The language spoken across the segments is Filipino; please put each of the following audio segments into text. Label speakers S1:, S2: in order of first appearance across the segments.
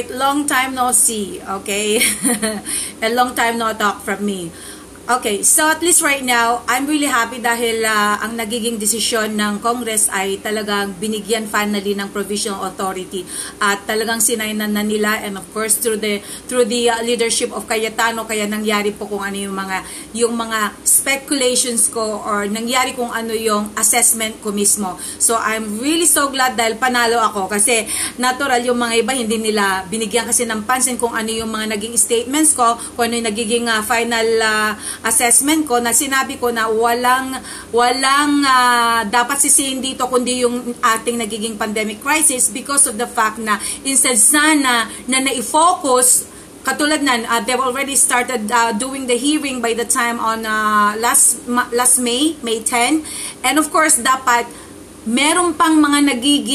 S1: right, long time no see, okay? A long time no talk from me. Okay, so at least right now, I'm really happy dahil ang nagiging desisyon ng Congress ay talagang binigyan finally ng provisional authority at talagang sinainan na nila, and of course through the leadership of Cayetano, kaya nangyari po kung ano yung mga speculations ko or nangyari kung ano yung assessment ko mismo. So I'm really so glad dahil panalo ako kasi natural yung mga iba hindi nila binigyan kasi ng pansin kung ano yung mga naging statements ko, kung ano yung nagiging final assessment ko na sinabi ko na walang dapat sisihin dito kundi yung ating nagiging pandemic crisis because of the fact na instead sana na na-focus katulad na they've already started doing the hearing by the time on last May 10, and of course dapat meron pang mga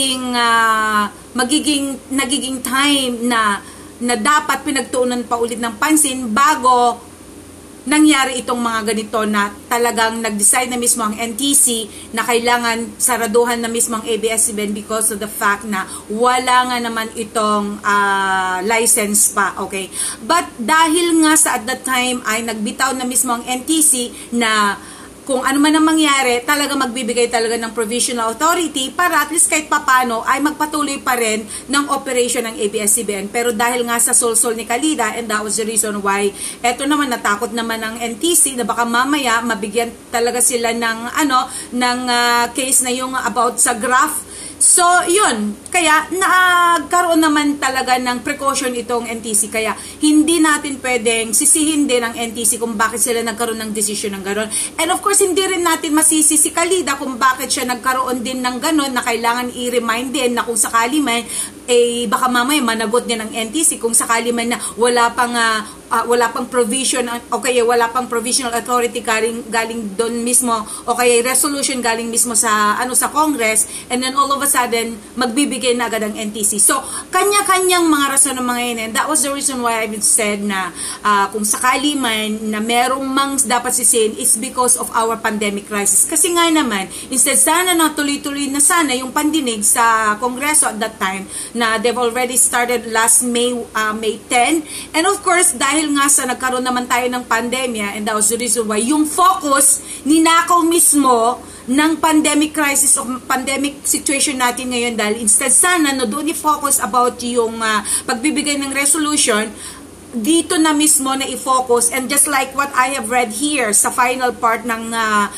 S1: nagiging time na dapat pinagtuunan pa ulit ng pansin bago nangyari itong mga ganito na talagang nag-decide na mismo ang NTC na kailangan saraduhan na mismo ang ABS-CBN because of the fact na wala nga naman itong license pa, okay? But dahil nga sa at that time ay nagbitaw na mismo ang NTC na kung ano man ang mangyari, talaga magbibigay talaga ng provisional authority para at least kahit papano ay magpatuloy pa rin ng operation ng ABS-CBN. Pero dahil nga sa solsol ni Kalida, and that was the reason why eto naman natakot naman ng NTC na baka mamaya mabigyan talaga sila ng case na yung about sa graph. So, yun. Kaya, nagkaroon naman talaga ng precaution itong NTC. Kaya, hindi natin pwedeng sisihin din ang NTC kung bakit sila nagkaroon ng desisyon ng gano'n. And of course, hindi rin natin masisi si Kalida kung bakit siya nagkaroon din ng gano'n na kailangan i-remind din na kung sakali man, baka mamaya managot din ng NTC kung sakali man na wala pang provision o kaya wala pang provisional authority galing doon mismo o kaya resolution galing mismo sa Congress, and then all of a sudden magbibigay na agad ang NTC. So kanya-kanyang mga rason ng mga yun, and that was the reason why I said na kung sakali man na merong mang dapat sisihin is because of our pandemic crisis. Kasi nga naman, instead sana na tuloy-tuloy na sana yung pandinig sa Kongreso at that time na they've already started last May 10, and of course dahil nga sa nagkaroon naman tayo ng pandemya, and that was the reason why yung focus ninakaw mismo ng pandemic crisis o pandemic situation natin ngayon, dahil instead sana no doon i-focus about yung pagbibigay ng resolution, dito na mismo na i-focus. And just like what I have read here sa final part ng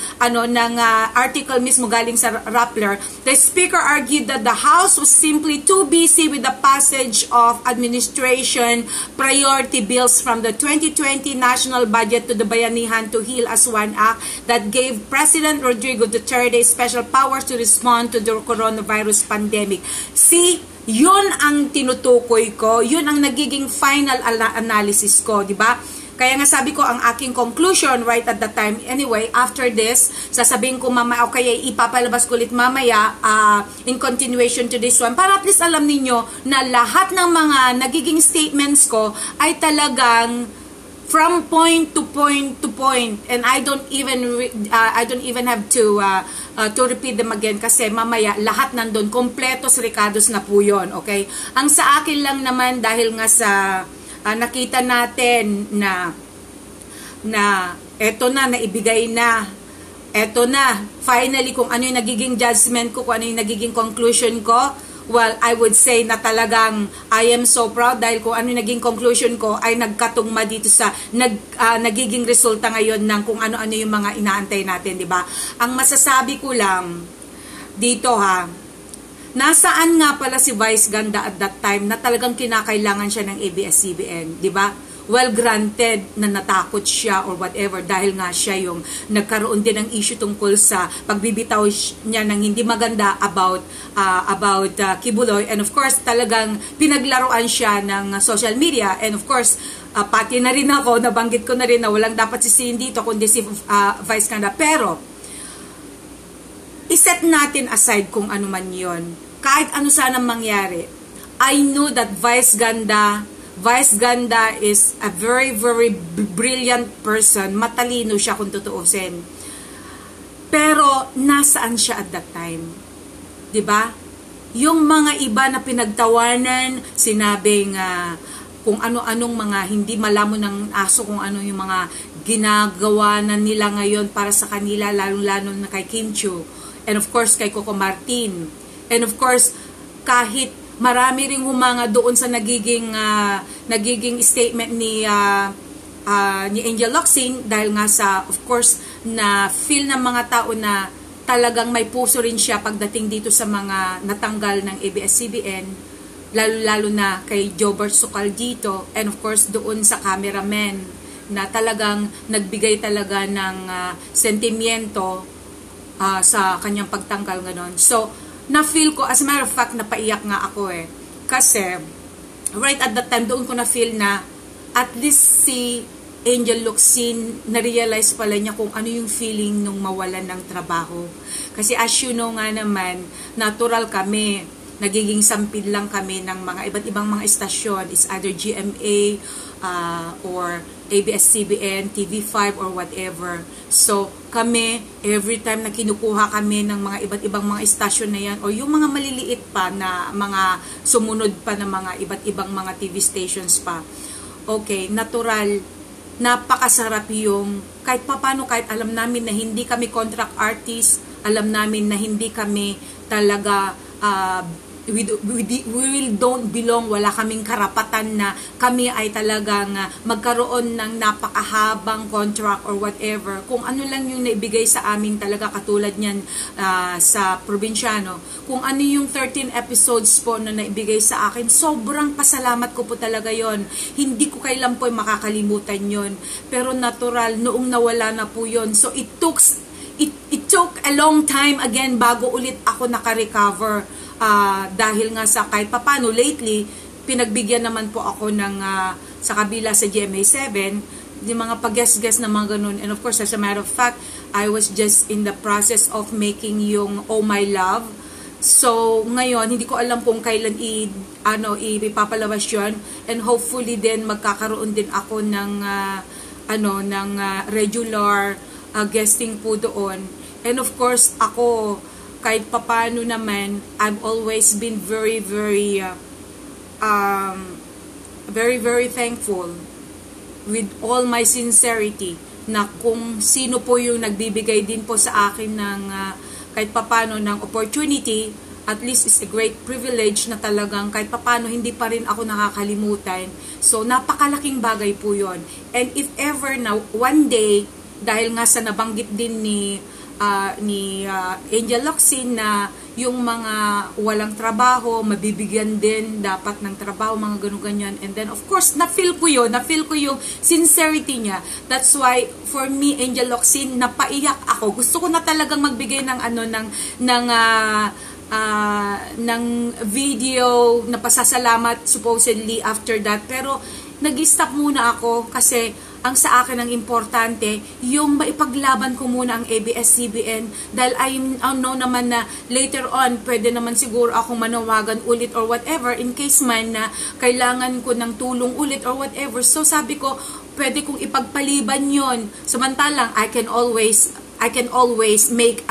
S1: article mismo galing sa Rappler, the speaker argued that the House was simply too busy with the passage of administration priority bills from the 2020 national budget to the Bayanihan to Heal as One Act that gave President Rodrigo Duterte special powers to respond to the coronavirus pandemic. See, yun ang tinutukoy ko, yun ang nagiging final analysis ko, di ba? Kaya nga sabi ko, ang aking conclusion right at that time, anyway, after this, sasabihin ko mamaya, okay, ipapalabas ko ulit mamaya in continuation to this one, para at least alam ninyo na lahat ng mga nagiging statements ko ay talagang from point to point, and I don't even have to repeat them again kasi mamaya lahat nandun, kompletos recados na po yun, okay? Ang sa akin lang naman, dahil nga sa nakita natin na eto na, naibigay na, eto na, finally kung ano yung nagiging judgment ko, kung ano yung nagiging conclusion ko, well, I would say na talagang I am so proud dahil kung ano yung naging conclusion ko ay nagkatugma dito sa nagiging resulta ngayon ng kung ano-ano yung mga inaantay natin, di ba? Ang masasabi ko lang dito nasaan nga pala si Vice Ganda at that time na talagang kinakailangan siya ng ABS-CBN, di ba? Well, granted na natakot siya or whatever dahil nga siya yung nagkaroon din ng issue tungkol sa pagbibitaw niya ng hindi maganda about Kibuloy, and of course talagang pinaglaruan siya ng social media, and of course pati na rin ako, nabanggit ko na rin na walang dapat sisihin dito kundi si Vice Ganda. Pero iset natin aside kung ano man yon, kahit ano sanang mangyari, I know that Vice Ganda is a very, very brilliant person. Matalino siya kung tutuusin. Pero, nasaan siya at that time? Diba? Yung mga iba na pinagtawanan, sinabing kung ano-anong mga hindi malamon ng aso, kung ano yung mga ginagawa na nila ngayon para sa kanila, lalong-lalo na kay Kim Chiu, and of course kay Coco Martin, and of course kahit marami ring humanga doon sa nagiging statement ni Angel Locsin, dahil nga sa, of course, na feel ng mga tao na talagang may puso rin siya pagdating dito sa mga natanggal ng ABS-CBN, lalo-lalo na kay Jobert Sukal dito, and of course doon sa cameraman na talagang nagbigay talaga ng sentimiento sa kanyang pagtanggal ganon. So, na-feel ko, as a matter of fact, napaiyak nga ako kasi right at that time, doon ko na-feel na at least si Angel Locsin, na-realize pala niya kung ano yung feeling nung mawalan ng trabaho. Kasi as you know nga naman, natural kami, nagiging sampid lang kami ng mga iba't ibang mga estasyon, is either GMA or ABS-CBN, TV5 or whatever. So kami, every time na kinukuha kami ng mga iba't ibang mga estasyon na yan, o yung mga maliliit pa na mga sumunod pa na mga iba't ibang mga TV stations pa, okay, natural, napakasarap yung kahit papano, kahit alam namin na hindi kami contract artist, alam namin na hindi kami talaga we don't belong, wala kaming karapatan na kami ay talagang magkaroon ng napakahabang contract or whatever. Kung ano lang yung naibigay sa amin talaga, katulad niyan sa probinsyano, kung ano yung 13 episodes po na naibigay sa akin, sobrang pasalamat ko po talaga yon. Hindi ko kailan po makakalimutan yon. Pero natural, noong nawala na po yon. So it took a long time again bago ulit ako naka-recover. Dahil nga sa kahit papano lately, pinagbigyan naman po ako ng sa kabila sa GMA7, yung mga pag-guess-guess na mga ganun. And of course, as a matter of fact, I was just in the process of making yung Oh My Love. So ngayon, hindi ko alam kung kailan ipapalabas yun, and hopefully din magkakaroon din ako ng regular guesting po doon. And of course, ako kahit papano naman, I've always been very, very thankful with all my sincerity na kung sino po yung nagbibigay din po sa akin ng kahit papano ng opportunity, at least it's a great privilege na talagang kahit papano hindi pa rin ako nakakalimutan. So, napakalaking bagay po yon. And if ever na one day, dahil nga sa nabanggit din ni Angel Locsin na yung mga walang trabaho, mabibigyan din dapat ng trabaho, mga ganun-ganyan. And then, of course, na-feel ko yung sincerity niya. That's why, for me, Angel Locsin, napaiyak ako. Gusto ko na talagang magbigay ng video na pasasalamat supposedly after that. Pero, nag-stop muna ako kasi ang sa akin ang importante, yung maipaglaban ko muna ang ABS-CBN, dahil I know naman na later on, pwede naman siguro akong manawagan ulit or whatever, in case man na kailangan ko ng tulong ulit or whatever. So sabi ko, pwede kong ipagpaliban yon. Samantalang, I can always make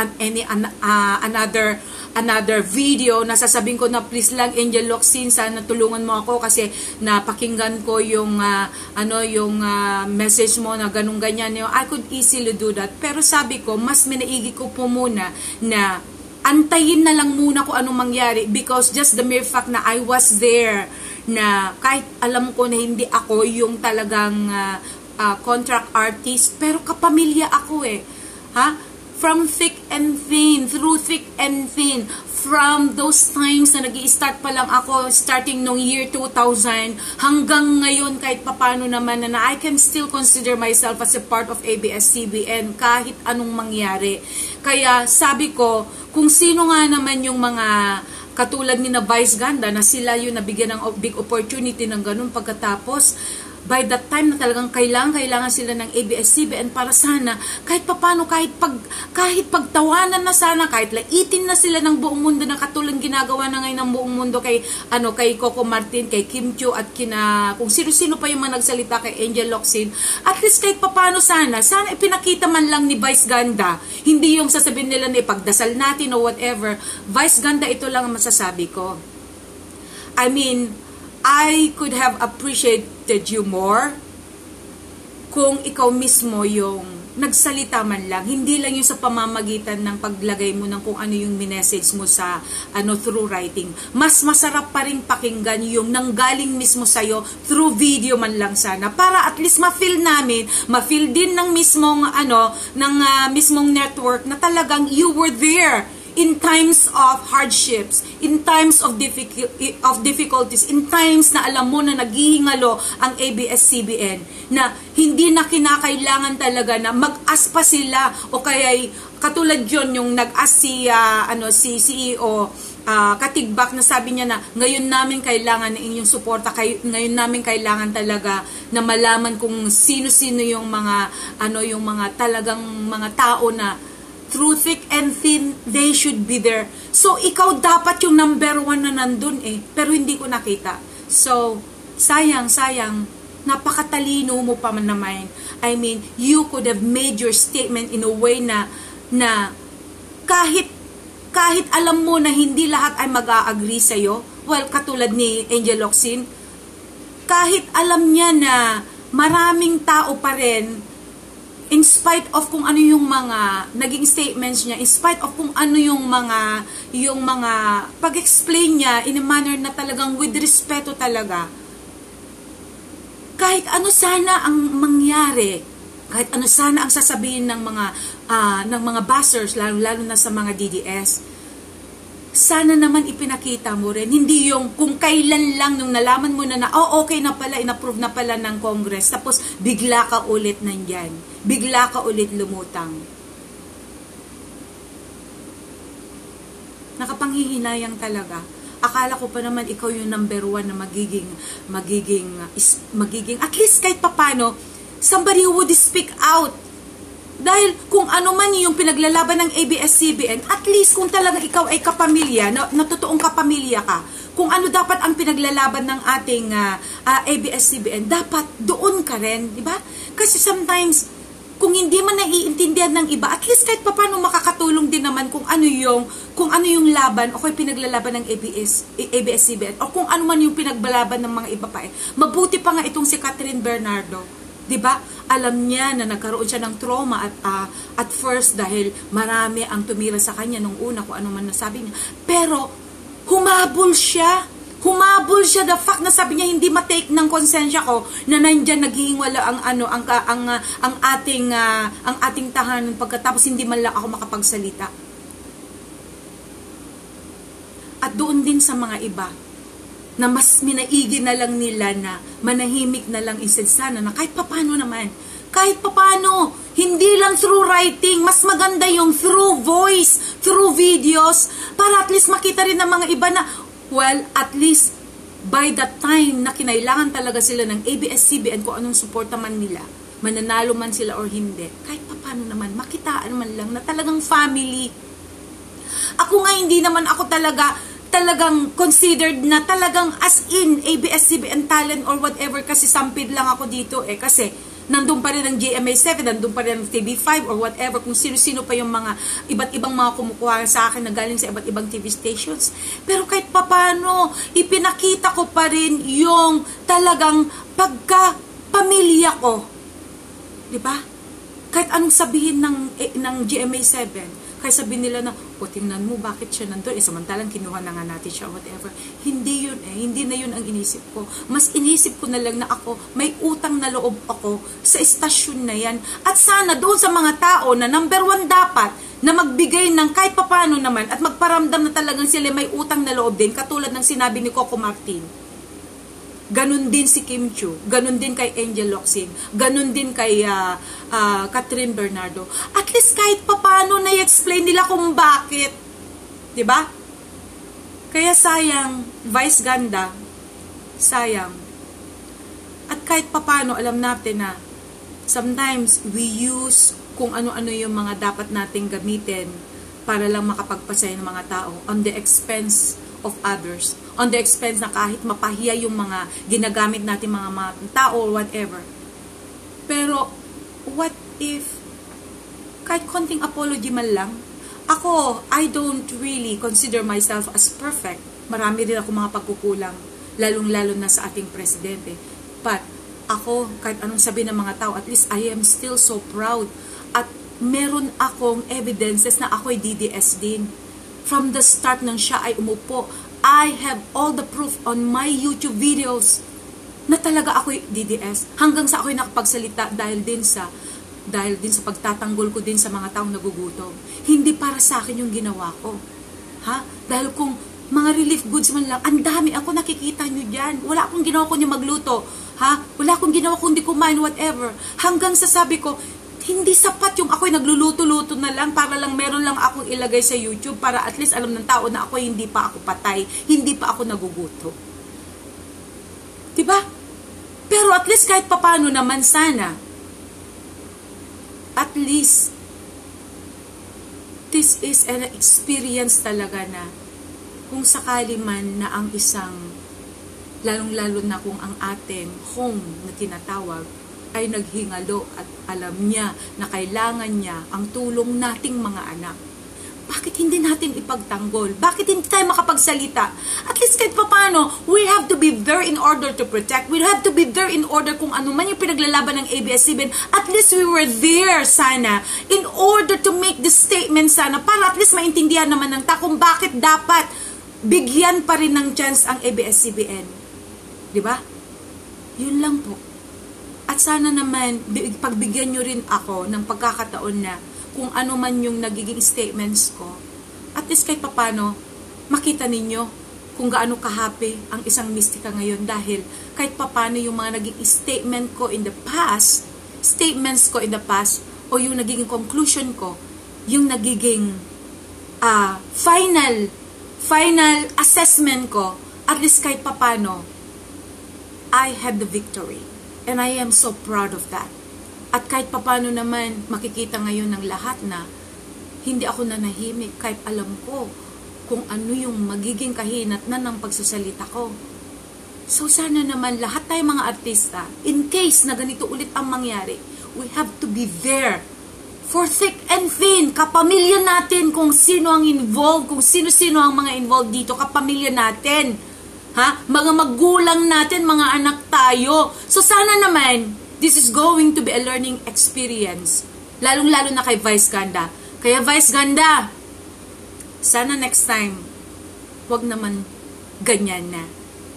S1: another video na sasabihin ko na please lang Angel Locsin, sana tulungan mo ako kasi napakinggan ko yung message mo na ganun ganyan. I could easily do that. Pero sabi ko, mas minaigi ko po muna na antayin na lang muna kung anong mangyari, because just the mere fact na I was there, na kahit alam ko na hindi ako yung talagang contract artist, pero kapamilya ako from thick and thin, through thick and thin, from those times na nag-i-start pa lang ako, starting nung year 2000, hanggang ngayon, kahit papano naman na I can still consider myself as a part of ABS-CBN kahit anong mangyari. Kaya sabi ko, kung sino nga naman yung mga katulad ni na Vice Ganda, na sila yung nabigyan ng big opportunity ng ganun, pagkatapos by that time na talagang kailangan sila ng ABS-CBN para sana kahit papano, kahit pagtawanan na sana, kahit laitin na sila ng buong mundo na katulad ginagawa na ngayon ng buong mundo kay Coco Martin, kay Kim Chiu at kung sino-sino pa yung mga nagsalita kay Angel Locsin. At least kahit papano sana ipinakita man lang ni Vice Ganda, hindi yung sasabihin nila na ipagdasal natin o whatever. Vice Ganda, ito lang ang masasabi ko. I mean, I could have appreciated you more kung ikaw mismo yung nagsalita man lang, hindi lang yung sa pamamagitan ng paglagay mo ng kung ano yung minessage mo sa through writing. Mas masarap pa rin pakinggan yung nanggaling mismo sa'yo through video man lang sana, para at least ma-feel namin, ma-feel din ng mismong mismong network na talagang you were there in times of hardships, in times of difficulties, in times na alam mo na naghihingalo ang ABS-CBN, na hindi na kinakailangan talaga na mag-as pa sila, o kaya katulad yun yung nag-as si CEO Katigbak, na sabi niya na ngayon namin kailangan ng inyong suporta, ngayon namin kailangan talaga na malaman kung sino-sino yung mga yung mga talagang mga tao na through thick and thin, they should be there. So, ikaw dapat yung number 1 na nandun pero hindi ko nakita. So, sayang, napakatalino mo pa man naman. I mean, you could have made your statement in a way na kahit alam mo na hindi lahat ay mag-a-agree sa'yo, well, katulad ni Angel Locsin, kahit alam niya na maraming tao pa rin, in spite of kung ano yung mga naging statements niya, in spite of kung ano yung mga pag-explain niya in a manner na talagang with respeto talaga, kahit ano sana ang mangyari, kahit ano sana ang sasabihin ng mga buzzers, lalo na sa mga DDS, sana naman ipinakita mo rin. Hindi yung kung kailan lang nung nalaman mo na okay na pala, inapprove na pala ng Congress, tapos bigla ka ulit nandyan. Bigla ka ulit lumutang. Nakapanghihinayang talaga. Akala ko pa naman ikaw yung number 1 na magiging at least kahit papano, somebody who would speak out. Dahil kung ano man yung pinaglalaban ng ABS-CBN, at least kung talaga ikaw ay kapamilya, na totoong kapamilya ka, kung ano dapat ang pinaglalaban ng ating ABS-CBN, dapat doon ka rin, di ba? Kasi sometimes, kung hindi man naiintindihan ng iba, at least kahit paano makakatulong din naman kung ano yung laban o kung pinaglalaban ng ABS-CBN, o kung ano man yung pinaglalaban ng mga iba pa. Mabuti pa nga itong si Catherine Bernardo, di ba? Alam niya na nagkaroon siya ng trauma at first dahil marami ang tumira sa kanya nung una kung ano man nasabi niya. Pero humabol siya. The fact na sabi niya hindi matake ng konsensya ko na nandiyan naghihinwala ang ating tahanan pagkatapos hindi man lang ako makapagsalita. At doon din sa mga iba na mas minaigi na lang nila na manahimik na lang instead sana na kahit papano naman, kahit papano, hindi lang through writing, mas maganda yung through voice, through videos, para at least makita rin ng mga iba na, well, at least by that time na kinailangan talaga sila ng ABS-CBN kung anong suporta man nila, mananalo man sila or hindi, kahit papano naman, makitaan man lang na talagang family. Ako nga hindi naman ako talagang considered na talagang as in ABS-CBN talent or whatever, kasi sampid lang ako dito kasi nandun pa rin ang GMA7, nandun pa rin ang TV5 or whatever, kung sino-sino pa yung mga iba't ibang mga kumukuha sa akin na galing sa iba't ibang TV stations. Pero kahit papano, ipinakita ko pa rin yung talagang pagka-pamilya ko. Diba? Kahit anong sabihin ng GMA7, kahit sabihin nila na, tingnan mo, bakit siya nandun? Samantalang kinuha na nga natin siya, whatever. Hindi yun hindi na yun ang inisip ko. Mas inisip ko na lang na ako, may utang na loob ako sa istasyon na yan. At sana doon sa mga tao na number 1 dapat, na magbigay ng kahit papano naman, at magparamdam na talagang sila may utang na loob din, katulad ng sinabi ni Coco Martin. Ganun din si Kim Chiu, ganun din kay Angel Locsin, ganun din kay Catherine Bernardo. At least kahit papano na-explain nila kung bakit. 'Di ba? Kaya sayang, Vice Ganda, sayang. At At kahit papano, alam natin na sometimes we use kung ano-ano yung mga dapat nating gamitin para lang makapagpasaya ng mga tao on the expense of others. On the expense na kahit mapahiya yung mga ginagamit natin mga tao or whatever. Pero, what if kahit konting apology man lang? Ako, I don't really consider myself as perfect. Marami rin ako mga pagkukulang, lalong-lalo na sa ating presidente. But, ako, kahit anong sabi ng mga tao, at least I am still so proud. At meron akong evidences na ako'y DDS din. From the start nang siya ay umupo, I have all the proof on my YouTube videos na talaga ako'y DDS. Hanggang sa ako'y nakapagsalita dahil din sa pagtatanggol ko din sa mga taong nagugutom. Hindi para sa akin yung ginawa ko. Ha? Dahil kung mga relief goods man lang, ang dami ako nakikita nyo dyan. Wala akong ginawa kundi magluto. Ha? Wala akong ginawa kundi kumain, whatever. Hanggang sa sabi ko, hindi sapat yung ako'y nagluluto-luto na lang para lang meron lang akong ilagay sa YouTube para at least alam ng tao na ako hindi pa ako patay, hindi pa ako nagugutom. Diba? Pero at least kahit papano naman sana, at least, this is an experience talaga na kung sakali man na ang isang, lalong-lalo na kung ang ating home na tinatawag, ay naghingalo at alam niya na kailangan niya ang tulong nating mga anak. Bakit hindi natin ipagtanggol? Bakit hindi tayo makapagsalita? At least kahit papano, we have to be there in order to protect. We have to be there in order kung ano man yung pinaglalaban ng ABS-CBN. At least we were there sana in order to make this statement sana para at least maintindihan naman ng kung bakit dapat bigyan pa rin ng chance ang ABS-CBN. Diba? Yun lang po. At sana naman, pagbigyan nyo rin ako ng pagkakataon na kung ano man yung nagiging statements ko, at least kahit papano, makita ninyo kung gaano kahapi ang isang mistika ngayon dahil kahit papano yung mga naging statements ko in the past, o yung nagiging conclusion ko, yung nagiging final assessment ko, at least kahit papano, I had the victory. And I am so proud of that. At kahit papano naman, makikita ngayon ng lahat na hindi ako nanahimik kahit alam ko kung ano yung magiging kahinat na ng pagsasalita ko. So sana naman lahat tayo mga artista, in case na ganito ulit ang mangyari, we have to be there for thick and thin. Kapamilya natin kung sino ang involved, kung sino-sino ang mga involved dito, kapamilya natin. Ha? Mga magulang natin, mga anak tayo. So sana naman, this is going to be a learning experience. Lalong-lalo na kay Vice Ganda. Kaya Vice Ganda, sana next time, wag naman ganyan na.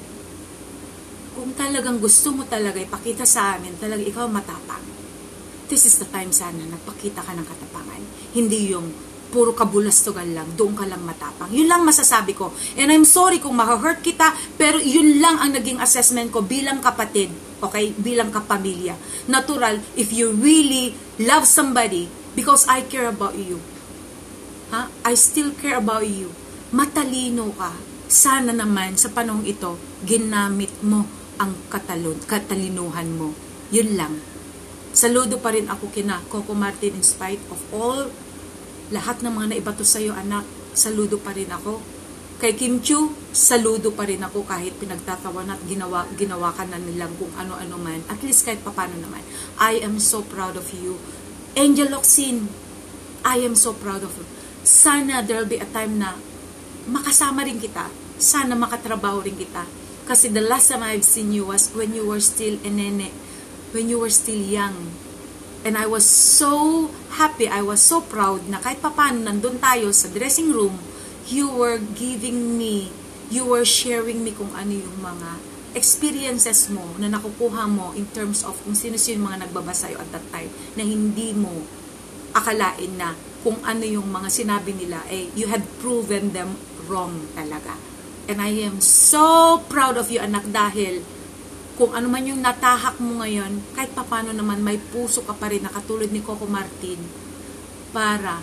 S1: Kung talagang gusto mo talaga ipakita sa amin, talaga ikaw matapang. This is the time sana nagpakita ka ng katapangan. Hindi yung puro kabulastugan lang, doon ka lang matapang. Yun lang masasabi ko. And I'm sorry kung ma-hurt kita, pero yun lang ang naging assessment ko bilang kapatid, okay? Bilang kapamilya. Natural, if you really love somebody, because I care about you, ha? I still care about you. Matalino ka. Sana naman, sa panahong ito, ginamit mo ang katalinuhan mo. Yun lang. Saludo pa rin ako kina Coco Martin in spite of all lahat ng mga naibato sa'yo, anak, saludo pa rin ako. Kay Kim Chiu, saludo pa rin ako kahit pinagtatawan at ginawa ka na nilang kung ano-ano man. At least kahit papano naman. I am so proud of you. Angel Locsin, I am so proud of you. Sana there'll be a time na makasama rin kita. Sana makatrabaho rin kita. Kasi the last time I've seen you was when you were still a nene. When you were still young. And I was so happy, I was so proud na kahit papano nandun tayo sa dressing room, you were giving me, you were sharing me kung ano yung mga experiences mo na nakukuha mo in terms of kung sino-sino mga nagbabasa sa'yo at that time na hindi mo akalain na kung ano yung mga sinabi nila, you had proven them wrong talaga. And I am so proud of you, anak, dahil kung ano man yung natahak mo ngayon, kahit papano naman may puso ka pa rin na katulad ni Coco Martin para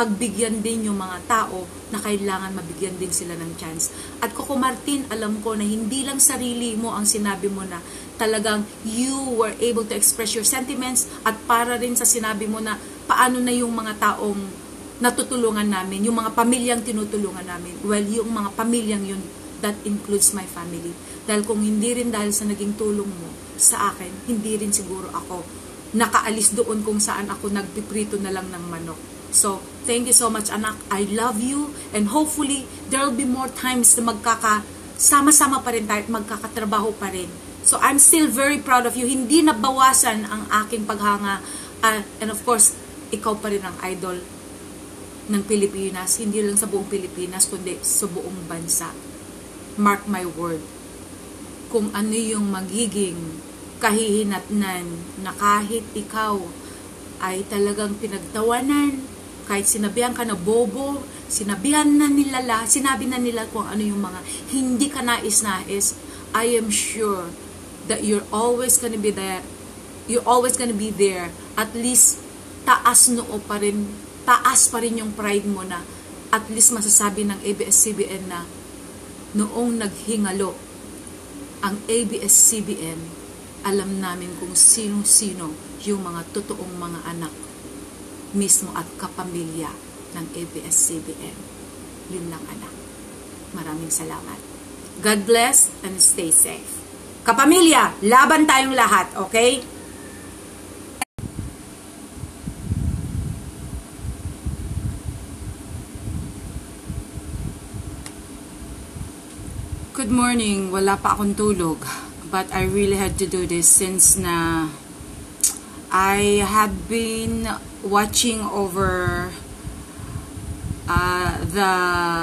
S1: pagbigyan din yung mga tao na kailangan mabigyan din sila ng chance. At Coco Martin, alam ko na hindi lang sarili mo ang sinabi mo na talagang you were able to express your sentiments, at para rin sa sinabi mo na paano na yung mga taong natutulungan namin, yung mga pamilyang tinutulungan namin. Well, yung mga pamilyang yun, that includes my family. Dahil kung hindi rin dahil sa naging tulong mo sa akin, hindi rin siguro ako nakaalis doon kung saan ako nagpiprito na lang ng manok. So, thank you so much, anak. I love you, and hopefully there will be more times na magkakasama-sama pa rin tayo at magkakatrabaho pa rin. So, I'm still very proud of you. Hindi nabawasan ang aking paghanga. And of course, ikaw pa rin ang idol ng Pilipinas. Hindi lang sa buong Pilipinas, kundi sa buong bansa. Mark my word. Kung ano yung magiging kahihinatnan na kahit ikaw ay talagang pinagtawanan, kahit sinabihan ka na bobo, sinabi na nila kung ano yung mga hindi ka nais-nais, I am sure that you're always gonna be there. You're always gonna be there. At least, taas pa rin yung pride mo na at least masasabi ng ABS-CBN na noong naghingalo ang ABS-CBN, alam namin kung sino-sino yung mga totoong mga anak mismo at kapamilya ng ABS-CBN. Yun lang, anak. Maraming salamat. God bless and stay safe. Kapamilya, laban tayong lahat, okay? Good morning. Wala pa akong tulog. But I really had to do this since na I had been watching over the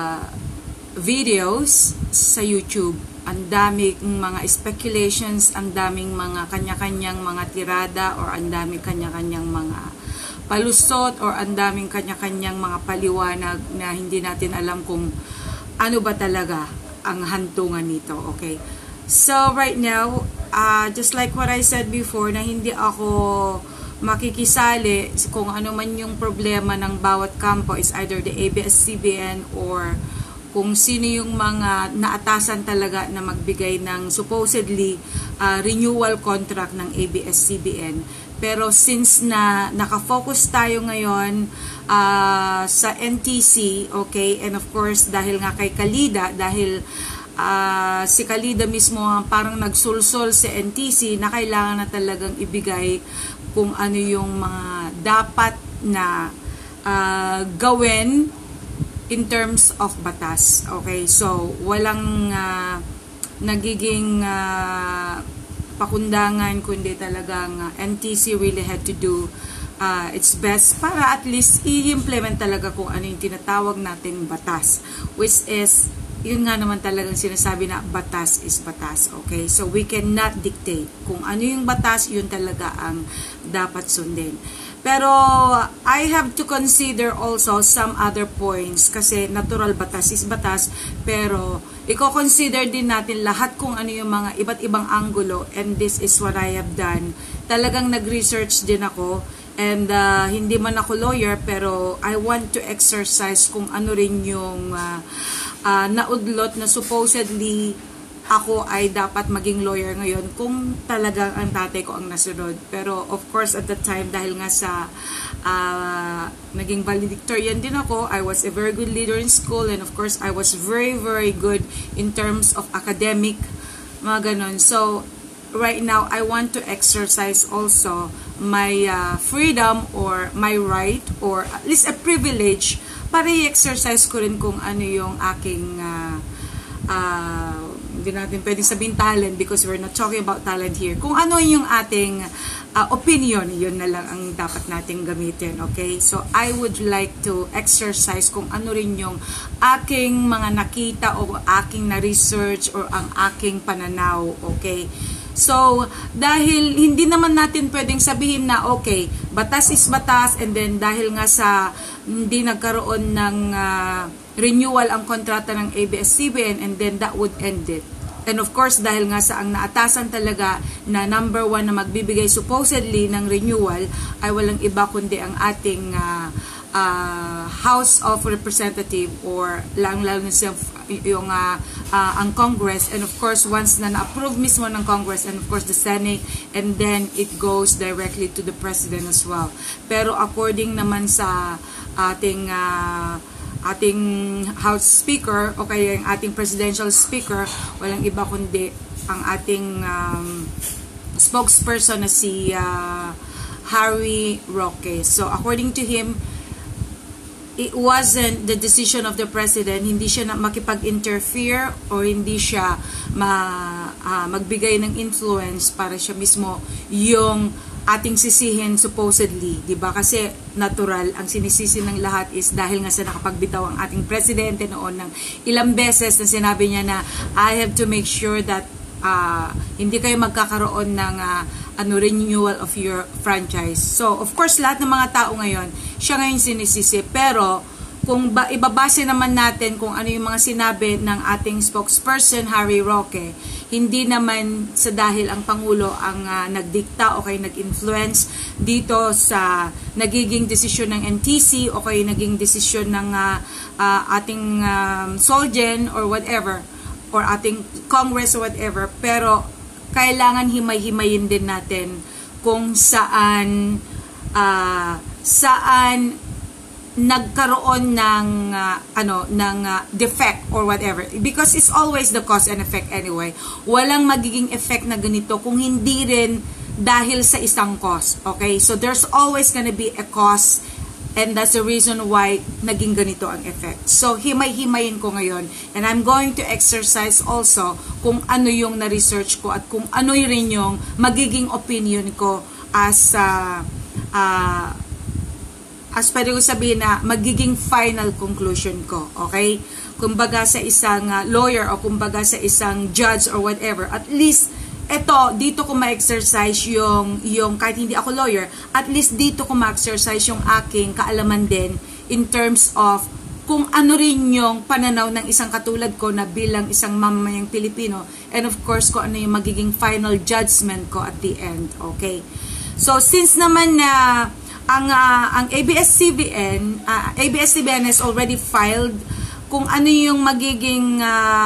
S1: videos sa YouTube. Ang daming mga speculations, ang daming mga kanya-kanyang mga tirada, or ang daming kanya-kanyang mga palusot, or ang daming kanya-kanyang mga paliwanag na hindi natin alam kung ano ba talaga ang hantungan nito, okay? So, right now, just like what I said before, na hindi ako makikisali kung ano man yung problema ng bawat kampo, is either the ABS-CBN or kung sino yung mga naatasan talaga na magbigay ng supposedly renewal contract ng ABS-CBN. Pero since na nakafocus tayo ngayon sa NTC, okay, and of course dahil nga kay Kalida, dahil si Kalida mismo parang nagsulsol sa NTC na kailangan na talagang ibigay kung ano yung mga dapat na gawin in terms of batas. Okay, so walang nagiging pakundangan, kundi talagang NTC really had to do its best para at least i-implement talaga kung ano yung tinatawag nating batas, which is yun nga naman talagang sinasabi na batas is batas. Okay, so we cannot dictate kung ano yung batas, yun talaga ang dapat sundin. Pero I have to consider also some other points kasi natural batas is batas, pero i-consider din natin lahat kung ano yung mga iba't ibang anggulo, and this is what I have done. Talagang nag-research din ako, and hindi man ako lawyer, pero I want to exercise kung ano rin yung naudlot na supposedly ako ay dapat maging lawyer ngayon kung talagang ang tatay ko ang nasunod. Pero of course at that time, dahil nga sa naging valedictorian din ako, I was a very good leader in school, and of course I was very very good in terms of academic, mga ganon. So right now I want to exercise also my freedom or my right, or at least a privilege, para i-exercise ko rin kung ano yung aking hindi natin pwedeng sabihin talent because we're not talking about talent here. Kung ano yung ating opinion, yun na lang ang dapat nating gamitin, okay? So, I would like to exercise kung ano rin yung aking mga nakita o aking na-research or ang aking pananaw, okay? So, dahil hindi naman natin pwedeng sabihin na, okay, batas is batas, and then dahil nga sa hindi nagkaroon ng renewal ang kontrata ng ABS-CBN, and then that would end it. And of course, dahil nga sa ang naatasan talaga na number 1 na magbibigay supposedly ng renewal ay walang iba kundi ang ating House of Representative or lalo na siya yung ang Congress, and of course once na na-approve mismo ng Congress and of course the Senate, and then it goes directly to the President as well. Pero according naman sa ating House Speaker o kaya yung ating Presidential Speaker, walang iba kundi ang ating spokesperson na si Harry Roque. So according to him, it wasn't the decision of the President, hindi siya makipag-interfere or hindi siya magbigay ng influence para siya mismo yung ating sisihin supposedly, di ba? Kasi natural, ang sinisisi ng lahat is dahil nga sa nakapagbitaw ang ating presidente noon ng ilang beses na sinabi niya na I have to make sure that hindi kayo magkakaroon ng renewal of your franchise. So, of course, lahat ng mga tao ngayon, siya ngayon sinisisi. Pero, kung ibabase naman natin kung ano yung mga sinabi ng ating spokesperson, Harry Roque, hindi naman sa dahil ang Pangulo ang nagdikta o kaya nag-influence dito sa nagiging desisyon ng NTC o kaya naging desisyon ng ating Solgen or whatever, or ating Congress or whatever, pero kailangan himay-himayin din natin kung saan nagkaroon ng defect or whatever, because it's always the cause and effect anyway. Walang magiging effect na ganito kung hindi rin dahil sa isang cause. Okay, so there's always gonna be a cause, and that's the reason why naging ganito ang effect. So, himay-himayin ko ngayon. And I'm going to exercise also kung ano yung na-research ko at kung ano rin yung magiging opinion ko as pwede ko sabihin na magiging final conclusion ko. Okay? Kumbaga sa isang lawyer o kumbaga sa isang judge or whatever, at least dito ko ma-exercise yung kahit hindi ako lawyer, at least dito ko ma-exercise yung aking kaalaman din in terms of kung ano rin yung pananaw ng isang katulad ko na bilang isang mamamayang Pilipino, and of course kung ano yung magiging final judgment ko at the end. Okay? So, since naman na ang ABS-CBN has already filed kung ano yung magiging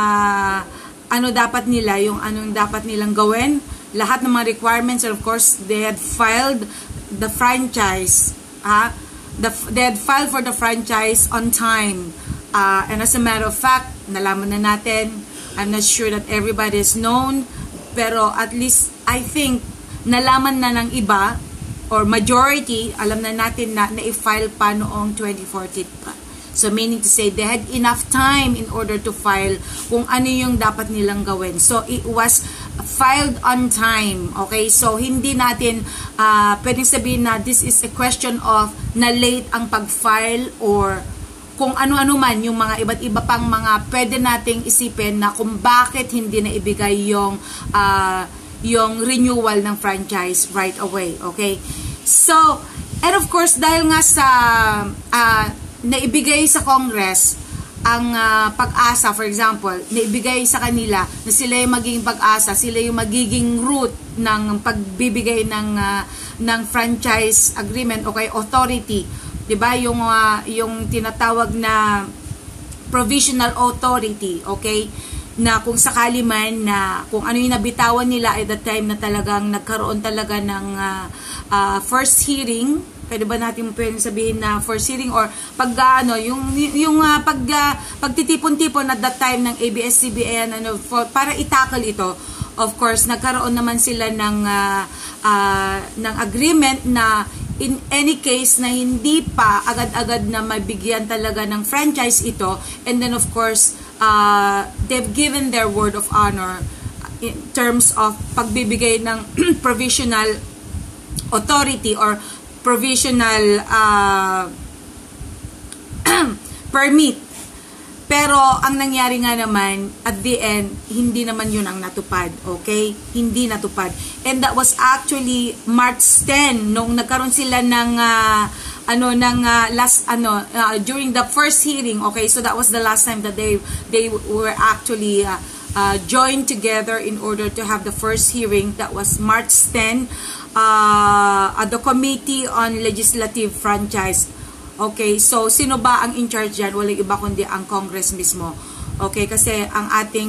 S1: dapat nila, yung anong dapat nilang gawin, lahat ng mga requirements, and of course, they had filed the franchise, they had filed for the franchise on time, and as a matter of fact, nalaman na natin, I'm not sure that everybody is known, pero at least, I think, nalaman na ng iba, or majority, alam na natin na i-file pa noong 2014 pa. So, meaning to say, they had enough time in order to file kung ano yung dapat nilang gawin. So, it was filed on time. Okay? So, hindi natin pwedeng sabihin na this is a question of na late ang pag-file or kung ano-ano man yung mga iba't iba pang mga pwede nating isipin na kung bakit hindi na ibigay yung renewal ng franchise right away. Okay? So, and of course, dahil nga sa naibigay sa Congress ang pag-asa, for example, naibigay sa kanila na sila yung magiging pag-asa, sila yung magiging root ng pagbibigay ng franchise agreement o kay authority, 'di ba? Yung tinatawag na provisional authority, okay? Na kung sakali man na kung ano yung nabitawan nila at the time na talagang nagkaroon talaga ng first hearing, pwede ba natin pwedeng sabihin na first hearing or pagtitipon-tipon at that time ng ABS-CBN para i-tackle ito. Of course, nagkaroon naman sila ng agreement na in any case na hindi pa agad-agad na mabigyan talaga ng franchise ito, and then of course, they've given their word of honor in terms of pagbibigay ng provisional authority or provisional permit. Pero ang nangyari nga naman at the end, hindi naman yun ang natupad, okay? Hindi natupad. And that was actually March 10 nung nagkaroon sila ng during the first hearing, okay? So that was the last time that they were actually joined together in order to have the first hearing. That was March 10 at the Committee on Legislative Franchise. Okay, so sino ba ang in charge dyan? Walang iba kundi ang Congress mismo. Okay, kasi ang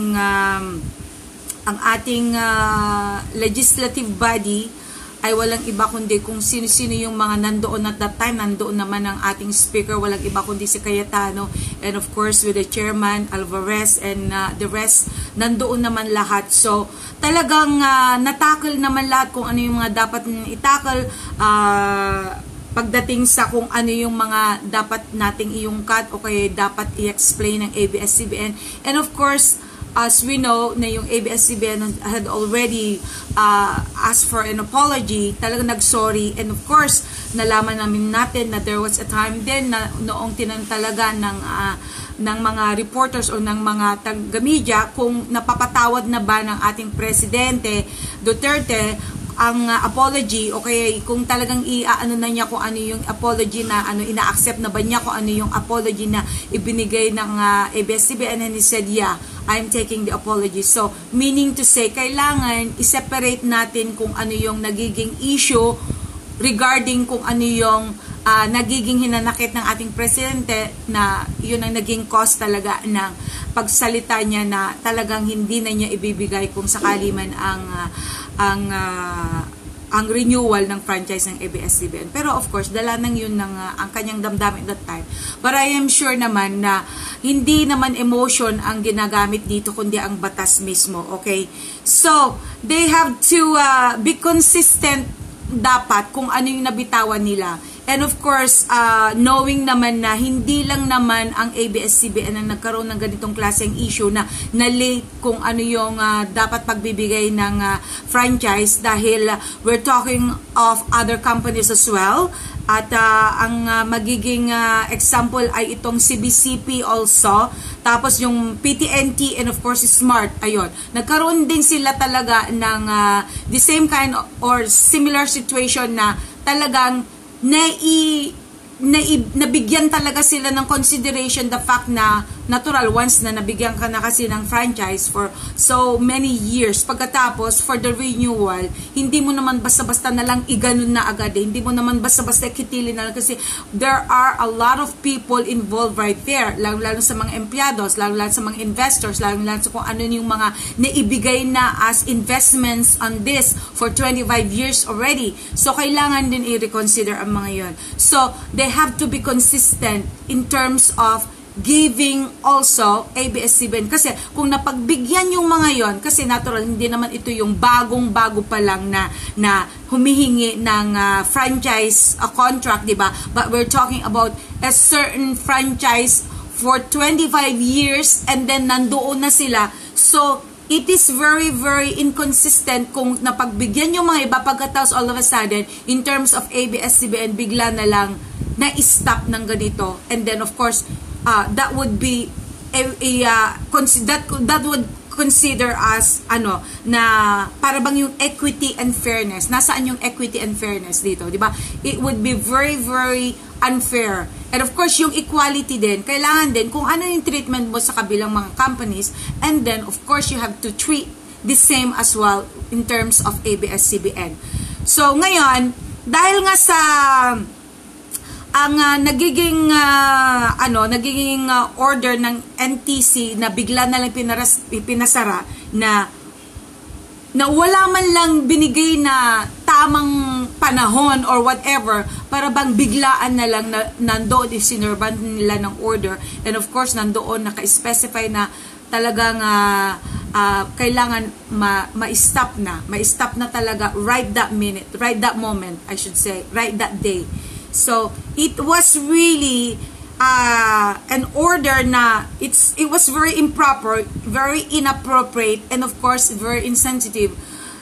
S1: ating legislative body ay walang iba kundi kung sino-sino yung mga nandoon at that time. Nandoon naman ang ating speaker, walang iba kundi si Cayetano, and of course with the chairman Alvarez and the rest, nandoon naman lahat. So talagang natakal naman lahat kung ano yung mga dapat itakal pagdating sa kung ano yung mga dapat nating iungkat o kaya dapat i-explain ng ABS-CBN. And of course, as we know na yung ABS-CBN had already asked for an apology, talagang nag-sorry, and of course, nalaman natin na there was a time din na noong tinantalaga ng mga reporters o ng mga taga-media kung napapatawad na ba ng ating Presidente Duterte ang apology, o kaya kung talagang iaano na niya kung ano yung apology na ina-accept na ba niya kung ano yung apology na ibinigay ng ABS-CBN, and he said, yeah, I'm taking the apology. So, meaning to say, kailangan i-separate natin kung ano yung nagiging issue regarding kung ano yung nagiging hinanakit ng ating presidente, na yun ang naging cause talaga ng pagsalita niya na talagang hindi na niya ibibigay kung sakali man ang renewal ng franchise ng ABS-CBN. Pero of course, dala nang yun ng ang kanyang damdamin at that time. But I am sure naman na hindi naman emotion ang ginagamit dito, kundi ang batas mismo. Okay? So, they have to be consistent dapat kung ano yung nabitawan nila. And of course, knowing naman na hindi lang naman ang ABS-CBN ang nagkaroon ng ganitong klaseng issue na late kung ano yung dapat pagbibigay ng franchise, dahil we're talking of other companies as well. At ang magiging example ay itong CBCP also. Tapos yung PTNT and of course Smart. Ayun. Nagkaroon din sila talaga ng the same kind or similar situation na talagang nabigyan talaga sila ng consideration the fact na natural once na nabigyan ka na kasi ng franchise for so many years, pagkatapos for the renewal, hindi mo naman basta-basta na lang iganon na agad hindi mo naman basta-basta kitilin na lang, kasi there are a lot of people involved right there, lalo sa mga empleados, lalo sa mga investors, lalo sa kung ano yung mga naibigay na as investments on this for 25 years already. So kailangan din i-reconsider ang mga yon. So they have to be consistent in terms of giving also ABS-CBN, kasi kung napagbigyan yung mga yon, kasi natural hindi naman ito yung bagong-bago pa lang na humihingi ng franchise contract, di ba? But we're talking about a certain franchise for 25 years and then nandoon na sila. So it is very, very inconsistent kung napagbigyan yung mga iba, pagkatapos all of a sudden, in terms of ABS-CBN, bigla na lang na-stop ng ganito. And then, of course, that would be that would consider as na para bang yung equity and fairness. Nasaan yung equity and fairness dito, di ba? It would be very, very unfair. And of course, yung equality din, kailangan din kung ano yung treatment mo sa kabilang mga companies, and then of course you have to treat the same as well in terms of ABS-CBN. So ngayon, dahil nga sa ang nagiging order ng NTC na bigla na lang pinasara, na wala man lang binigay na tamang panahon or whatever, para bang biglaan na lang nandoon isinerban nila ng order, and of course nandoon naka-specify na talagang kailangan ma-stop na talaga right that minute, right that moment, I should say, right that day. So it was really an order na it was very improper, very inappropriate, and of course very insensitive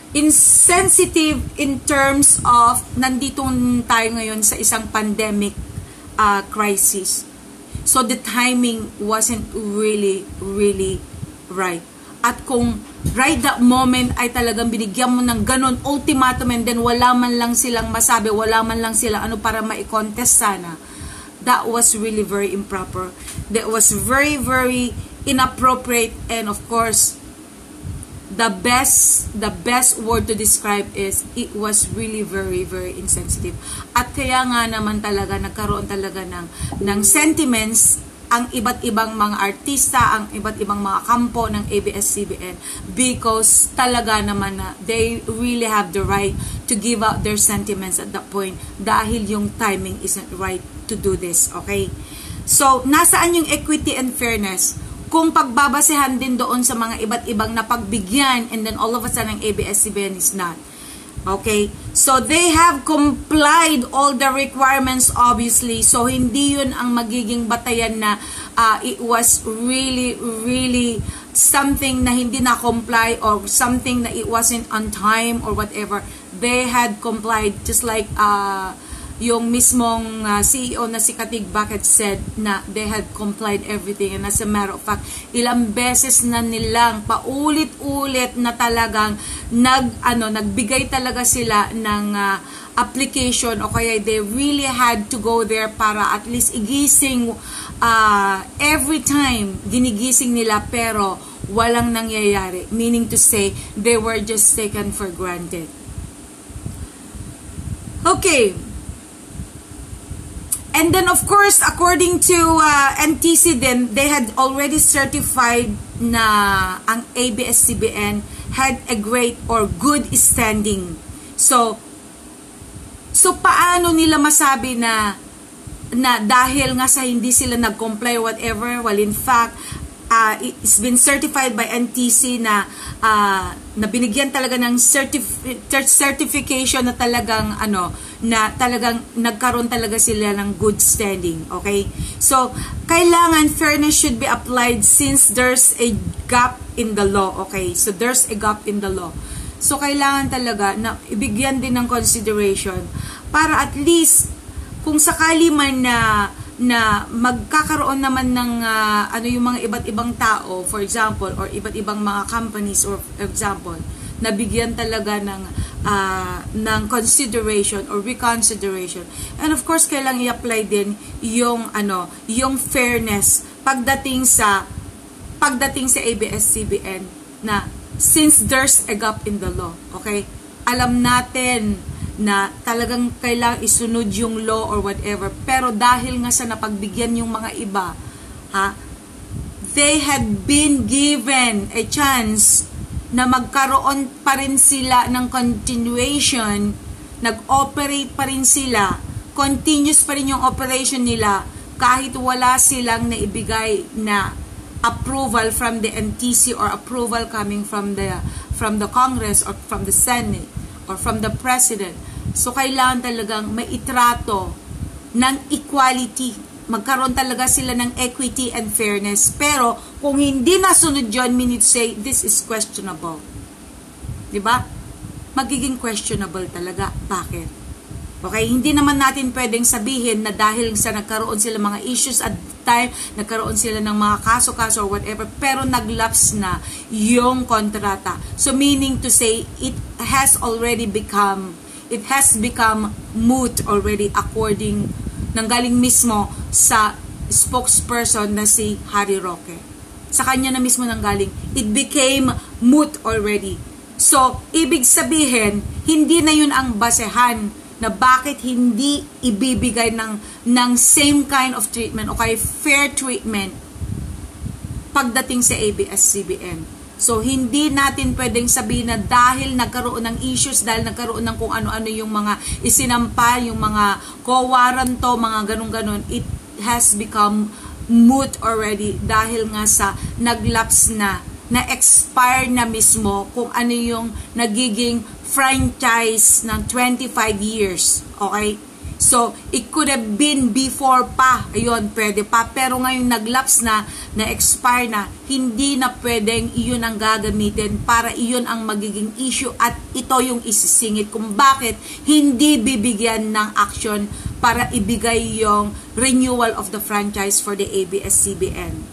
S1: in terms of nandito tayo ngayon sa isang pandemic crisis. So the timing wasn't really right. At kung right that moment ay talagang binigyan mo ng ganon ultimatum, and then wala man lang silang masabi, wala man lang silang para ma-contest sana, that was really very improper. That was very, very inappropriate, and of course the best word to describe is it was really very, very insensitive. At kaya nga naman talaga nagkaroon talaga ng sentiments ang iba't ibang mga artista, ang iba't ibang mga kampo ng ABS-CBN, because talaga naman na they really have the right to give out their sentiments at that point dahil yung timing isn't right to do this, okay? So, nasaan yung equity and fairness? Kung pagbabasehan din doon sa mga iba't ibang napagbigyan and then all of a sudden ABS-CBN is not. Okay? So, they have complied all the requirements obviously. So, hindi yun ang magiging batayan na it was really, really something na hindi na-comply or something na it wasn't on time or whatever. They had complied just like yung mismong CEO na si Katig Bucket said na they had complied everything, and as a matter of fact, ilang beses na nilang paulit-ulit na talagang nagbigay talaga sila ng application, o kaya they really had to go there para at least igising every time ginigising nila pero walang nangyayari, meaning to say they were just taken for granted. Okay. And then, of course, according to NTC then, they had already certified na ang ABS-CBN had a great or good standing. So paano nila masabi na dahil nga sa hindi sila nag-comply or whatever, well, in fact, it's been certified by NTC na binigyan talaga ng certification na talagang na talagang nagkaroon talaga sila ng good standing, okay? So, kailangan fairness should be applied since there's a gap in the law, okay? So, there's a gap in the law. So, kailangan talaga na ibigyan din ng consideration para at least kung sakali man na magkakaroon naman ng yung mga iba't ibang tao, for example, or iba't ibang mga companies, or for example, nabigyan talaga ng consideration or reconsideration. And of course, kailangan i-apply din yung fairness pagdating sa ABS-CBN na since there's a gap in the law, okay? Alam natin na talagang kailangang isunod yung law or whatever, pero dahil nga sa napagbigyan yung mga iba, they had been given a chance na magkaroon pa rin sila ng continuation, nag-operate pa rin sila, continuous pa rin yung operation nila kahit wala silang naibigay na approval from the NTC or approval coming from the Congress or from the Senate or from the President. So, kailangan talagang may itrato ng equality. Magkaroon talaga sila ng equity and fairness. Pero, kung hindi nasunod yun, we need to say, this is questionable. Diba? Magiging questionable talaga. Bakit? Okay? Hindi naman natin pwedeng sabihin na dahil sa nagkaroon sila mga issues at time, nagkaroon sila ng mga kaso-kaso or whatever, pero naglaps na yung kontrata. So, meaning to say, it has become moot already according nanggaling mismo sa spokesperson na si Harry Roque. Sa kanya na mismo nanggaling, it became moot already. So, ibig sabihin, hindi na yun ang basehan na bakit hindi ibibigay ng same kind of treatment o kaya fair treatment pagdating sa ABS-CBN. So, hindi natin pwedeng sabihin na dahil nagkaroon ng issues, dahil nagkaroon ng kung ano-ano yung mga isinampa, yung mga co-waranto, mga ganun-ganun, it has become moot already dahil nga sa naglaps na-expire na mismo kung ano yung nagiging franchise ng 25 years. Okay? So, it could have been before pa. Ayun, pwede pa. Pero ngayon naglaps na-expire na, hindi na pwedeng iyon ang gagamitin para iyon ang magiging issue at ito yung isisingit kung bakit hindi bibigyan ng action para ibigay yung renewal of the franchise for the ABS-CBN.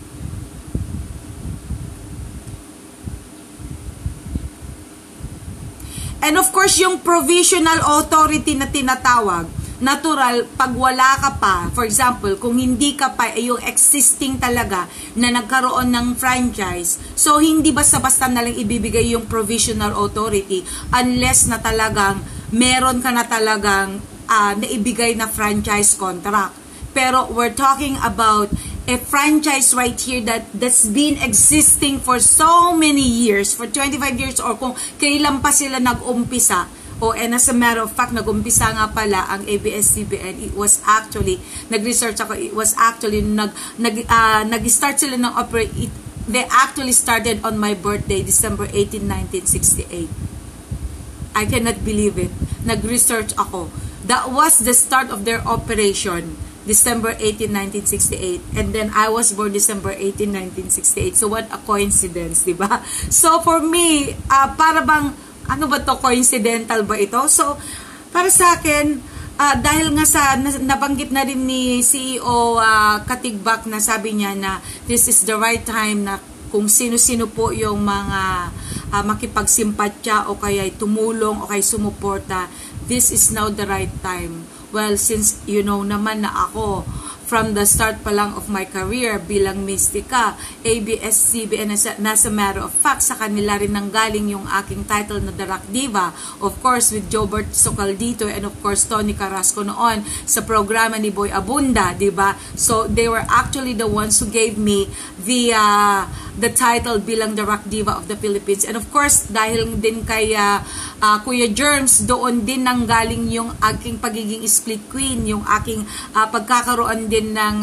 S1: And of course, yung provisional authority na tinatawag, natural, pag wala ka pa, for example, kung hindi ka pa yung existing talaga na nagkaroon ng franchise, so hindi basta-basta na lang ibibigay yung provisional authority unless na talagang meron ka na talagang naibigay na franchise contract. Pero we're talking about a franchise right here that's been existing for so many years, for 25 years, or kung kailan pa sila nag-umpisa. And as a matter of fact, nag-umpisa nga pala ang ABS-CBN. It was actually, nag-research ako, it was actually, nag-start sila ng operate. They actually started on my birthday, December 18, 1968. I cannot believe it. Nag-research ako. That was the start of their operation, December 18, 1968. And then I was born December 18, 1968. So what a coincidence, di ba? So for me, para bang, ano ba to, coincidental ba ito? So, para sa akin, dahil nga sa, nabanggit na rin ni CEO Katigbak na sabi niya na this is the right time na kung sino-sino po yung mga makipagsimpatya o kaya tumulong o kaya sumuporta, this is now the right time. Well, since you know naman na ako, from the start pa lang of my career bilang Mystica, ABS-CBN, as a matter of fact, sa kanila rin nanggaling yung aking title na The Rock Diva. Of course, with Jobert Socaldito and of course, Tony Carrasco noon sa programa ni Boy Abunda, diba? So, they were actually the ones who gave me the title bilang The Rock Diva of the Philippines. And of course, dahil din kay Kuya Germs, doon din nanggaling yung aking pagiging split queen, yung aking pagkakaroon din ng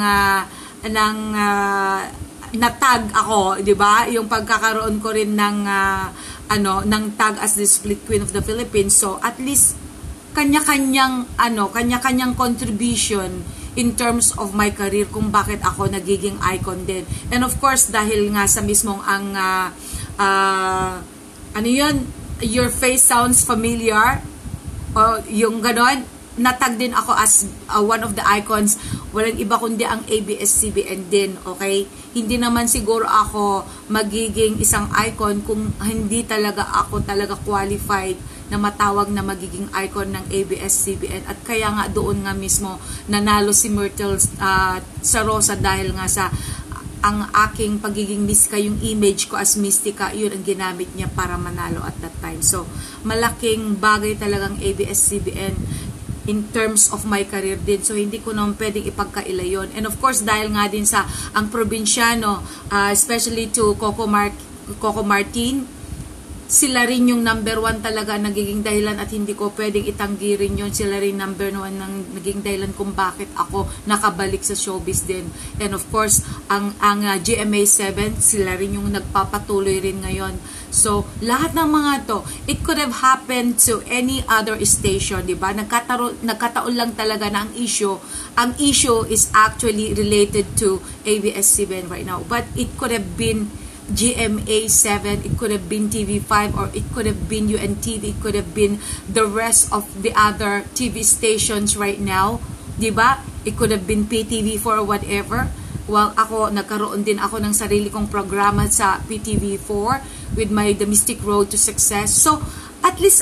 S1: natag ako, 'di ba? Yung pagkakaroon ko rin ng ng tag as the split queen of the Philippines. So at least kanya-kanyang contribution in terms of my career kung bakit ako nagiging icon din. And of course, dahil nga sa mismong ang your face sounds familiar, yung ganon, natag din ako as one of the icons. Walang iba kundi ang ABS-CBN din, okay? Hindi naman siguro ako magiging isang icon kung hindi talaga ako qualified na matawag na magiging icon ng ABS-CBN. At kaya nga doon nga mismo nanalo si Myrtle sa Rosa dahil nga sa ang aking pagiging Mystica, yung image ko as Mystica, yun ang ginamit niya para manalo at that time. So, malaking bagay talagang ABS-CBN in terms of my career din. So, hindi ko naman pwedeng ipagkaila yun. And of course, dahil nga din sa ang probinsyano, especially to Coco Martin, sila rin yung number 1 talaga nagiging dahilan at hindi ko pwedeng itanggi rin yun. Sila rin number 1 ng naging dahilan kung bakit ako nakabalik sa showbiz din. And of course, ang GMA7, sila rin yung nagpapatuloy rin ngayon. So, lahat ng mga to, it could have happened to any other station, di ba? Nagkataon lang talaga na ang issue is actually related to ABS-CBN right now. But it could have been GMA7, it could have been TV5, or it could have been UNTV, it could have been the rest of the other TV stations right now, di ba? It could have been PTV4 or whatever. Well, nagkaroon din ako ng sarili kong programa sa PTV4 with my The Mystic Road to Success. So, at least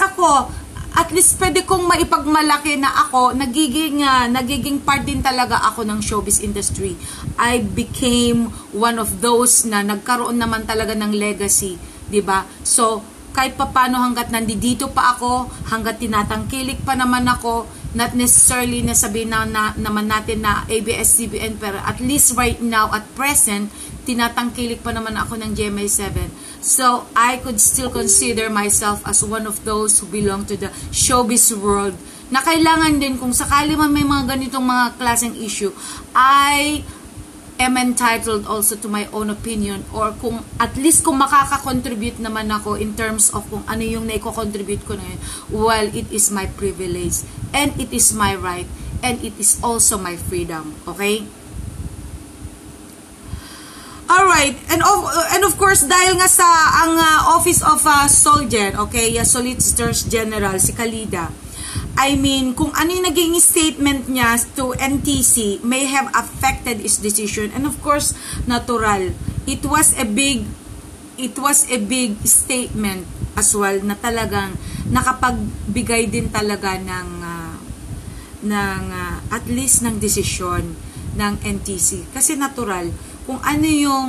S1: pwede kong maipagmalaki na ako, nagiging part din talaga ako ng showbiz industry. I became one of those na nagkaroon naman talaga ng legacy, di ba? So, kahit papano hanggat nandito pa ako, hanggat tinatangkilik pa naman ako, not necessarily na sabihin naman natin na ABS-CBN, pero at least right now, at present, tinatangkilik pa naman ako ng GMA7. So, I could still consider myself as one of those who belong to the showbiz world na kailangan din kung sakali man may mga ganitong mga klaseng issue, I am entitled also to my own opinion, or kung at least kung makaka-contribute naman ako in terms of kung ano yung naiko-contribute ko na yun, well, it is my privilege and it is my right and it is also my freedom, okay? Alright, and of course, dahil nga sa ang Office of Solgen, okay, Solicitor General, si Kalida, I mean, kung ano yung naging statement niya to NTC may have affected his decision. And of course, natural. It was a big statement as well na talagang nakapagbigay din talaga at least ng desisyon ng NTC. Kasi natural, kung ano yung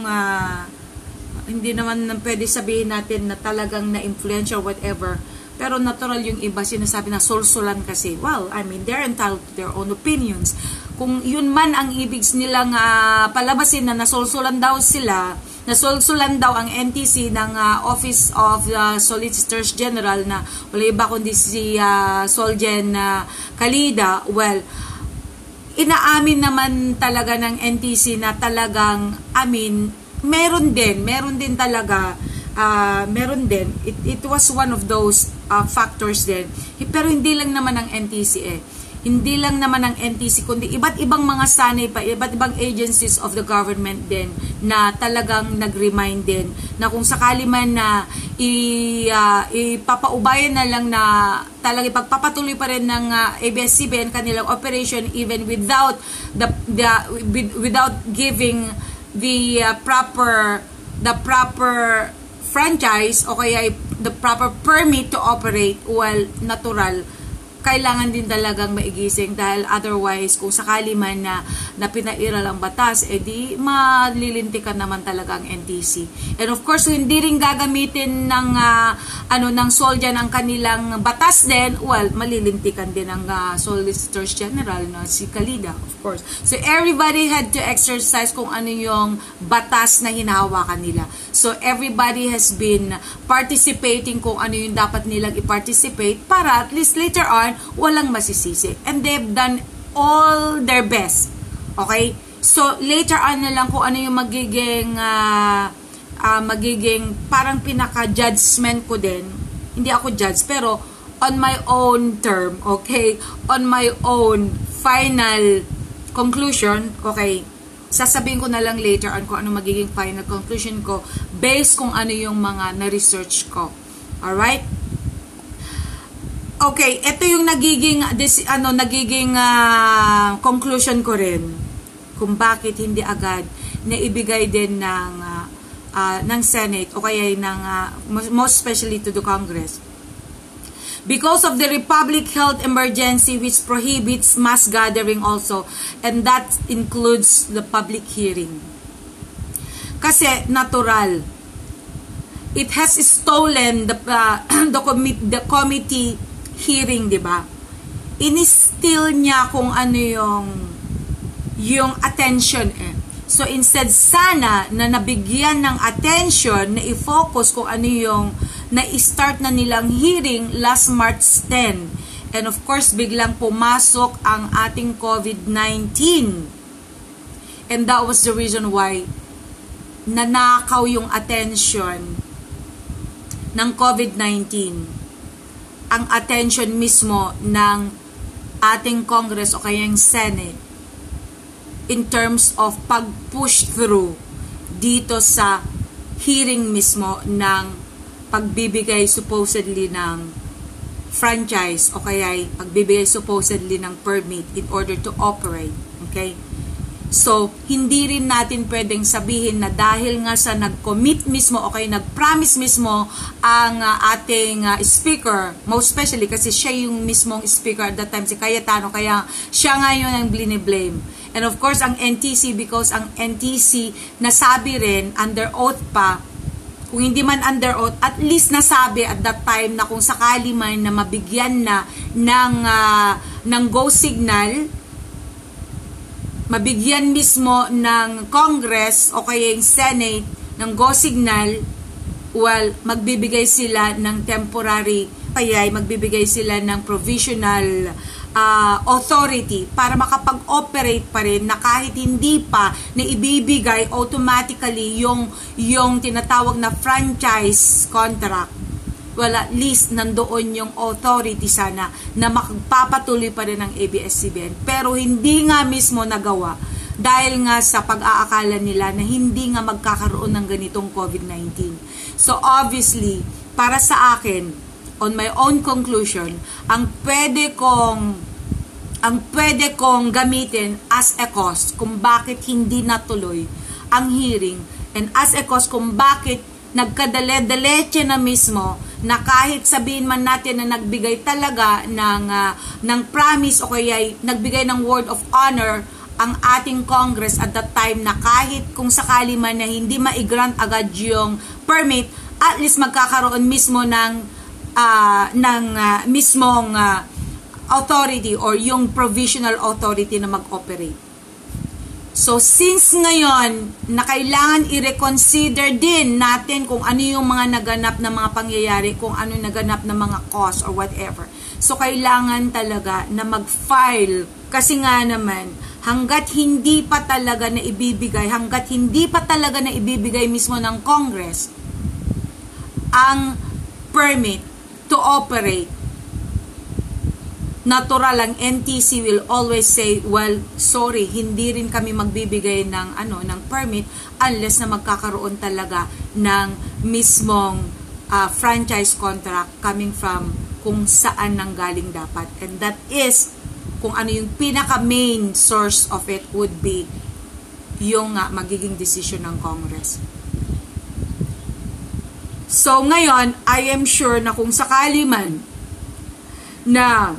S1: hindi naman pwede sabihin natin na talagang na-influential whatever, pero natural yung iba sinasabi na solsulan kasi. Well, I mean, they're entitled to their own opinions. Kung yun man ang ibig nilang palabasin na nasolsulan daw sila, nasolsulan daw ang NTC ng Office of Solicitors General na wala iba kundi si Solgen Calida, well, inaamin naman talaga ng NTC na talagang, I mean, meron din talaga, meron din. It was one of those factors din. Pero hindi lang naman ng NTC Hindi lang naman ng NTC, kundi iba't ibang mga sanay pa, iba't ibang agencies of the government din na talagang nag-remind din na kung sakali man na ipapaubayan na lang na talagang ipagpapatuloy pa rin ng ABS-CBN kanilang operation even without without giving the proper franchise o kaya the proper permit to operate, well, natural, kailangan din talagang maigising dahil otherwise kung sakali man na pinairal ang batas, edi malilintikan naman talaga ang NTC. And of course, hindi rin gagamitin ng ng Soljan ang kanilang batas din, well, malilintikan din ang Solicitors General na si Calida, of course. So everybody had to exercise kung ano yung batas na hinahawakan nila. So everybody has been participating kung ano yung dapat nilang i-participate para at least later on walang masisisi. And they've done all their best. Okay? So, later on na lang kung ano yung magiging parang pinaka-judgment ko din. Hindi ako judge, pero on my own term, okay? On my own final conclusion, okay? Sasabihin ko na lang later on kung ano magiging final conclusion ko based kung ano yung mga na-research ko. Alright? Okay, ito yung nagiging conclusion ko rin kung bakit hindi agad na ibigay din ng Senate o kaya most especially to the Congress. Because of the public health emergency which prohibits mass gathering also, and that includes the public hearing. Kasi natural, it has stolen the committee hearing, di ba? Ini-steal niya kung ano yung attention So instead sana na nabigyan ng attention na i-focus kung ano yung na-start na nilang hearing last March 10. And of course, biglang pumasok ang ating COVID-19. And that was the reason why nanakaw yung attention ng COVID-19. Ang attention mismo ng ating Congress o kaya yung Senate in terms of pag-push through dito sa hearing mismo ng pagbibigay supposedly ng franchise o kaya pagbibigay supposedly ng permit in order to operate. Okay? So, hindi rin natin pwedeng sabihin na dahil nga sa nag-commit mismo o kaya nag-promise mismo ang ating speaker, most especially kasi siya yung mismong speaker at that time, si Cayetano, kaya siya ngayon ang blame. And of course, ang NTC, because ang NTC nasabi rin, under oath pa, kung hindi man under oath, at least nasabi at that time na kung sakali man na mabigyan na ng go signal, mabigyan mismo ng Congress o kaya yung Senate ng go signal, well, magbibigay sila ng temporary, kaya magbibigay sila ng provisional authority para makapag-operate pa rin na kahit hindi pa na ibibigay automatically yung tinatawag na franchise contract. Well, at least nandoon yung authority sana na makapapatuloy pa rin ng ABS-CBN. Pero hindi nga mismo nagawa dahil nga sa pag-aakala nila na hindi nga magkakaroon ng ganitong COVID-19. So obviously, para sa akin, on my own conclusion, ang pwede kong gamitin as a cause kung bakit hindi natuloy ang hearing and as a cause kung bakit nagkadale-daleche na mismo na kahit sabihin man natin na nagbigay talaga ng promise o kaya nagbigay ng word of honor ang ating Congress at that time na kahit kung sakali man na hindi ma-grant agad yung permit, at least magkakaroon mismo ng mismong authority or yung provisional authority na mag-operate. So, since ngayon, na kailangan i-reconsider din natin kung ano yung mga naganap na mga pangyayari, kung ano naganap na mga cause or whatever. So, kailangan talaga na mag-file. Kasi nga naman, hanggat hindi pa talaga na ibibigay mismo ng Congress ang permit to operate, natural ang NTC will always say, well, sorry, hindi rin kami magbibigay ng permit unless na magkakaroon talaga ng mismong franchise contract coming from kung saan nanggaling dapat. And that is kung ano yung pinaka main source of it would be yung magiging decision ng Congress. So ngayon, I am sure na kung sakali man na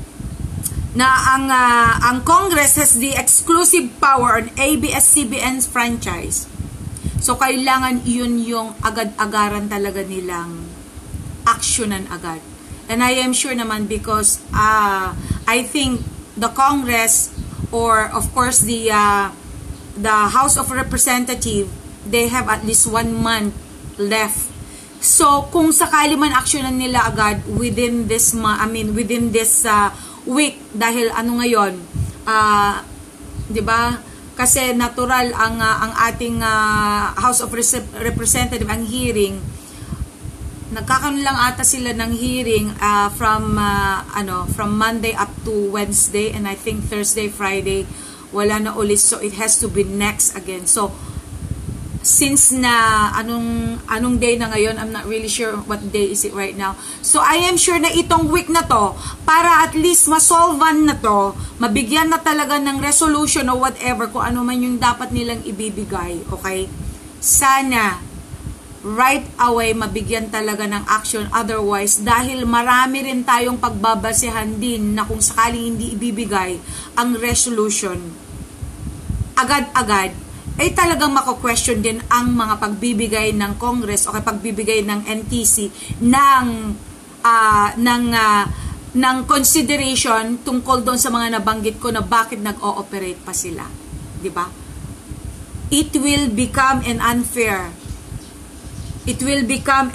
S1: ang Congress has the exclusive power on ABS-CBN's franchise. So, kailangan yun yung agad-agaran talaga nilang aksyonan agad. And I am sure naman because I think the Congress or of course the House of Representatives, they have at least 1 month left. So, kung sakali man aksyonan nila agad within this week, dahil ngayon, 'di ba? Kasi natural ang ating House of Representatives ang hearing. Nagkakaroon lang ata sila ng hearing from Monday up to Wednesday, and I think Thursday, Friday wala na ulit, so it has to be next again. So since na anong day na ngayon, I'm not really sure what day is it right now. So I am sure na itong week na to, para at least masolvan na to, mabigyan na talaga ng resolution o whatever, kung ano man yung dapat nilang ibibigay, okay? Sana right away mabigyan talaga ng action. Otherwise, dahil marami rin tayong pagbabasehan din na kung sakaling hindi ibibigay ang resolution agad-agad, ay talagang mako-question din ang mga pagbibigay ng Congress o pagbibigay ng NTC ng consideration tungkol doon sa mga nabanggit ko na bakit nag-ooperate pa sila, di ba? It will become an unfair. It will become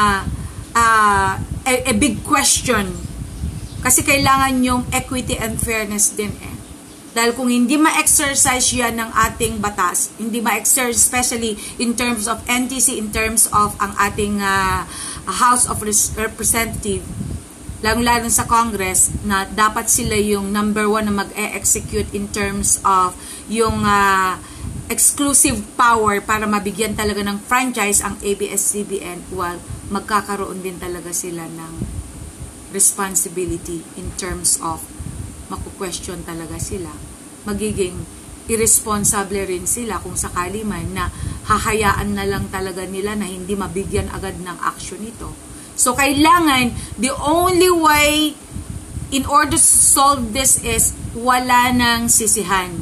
S1: a big question. Kasi kailangan yung equity and fairness din eh. Dahil kung hindi ma-exercise yan ng ating batas, hindi ma-exercise especially in terms of NTC, in terms of ang ating House of Representatives, lalo sa Congress, na dapat sila yung number 1 na mag-execute in terms of yung exclusive power para mabigyan talaga ng franchise ang ABS-CBN, while magkakaroon din talaga sila ng responsibility in terms of maku-question talaga sila. Magiging irresponsible rin sila kung sakali man na hahayaan na lang talaga nila na hindi mabigyan agad ng action ito. So, kailangan, the only way in order to solve this is wala nang sisihan.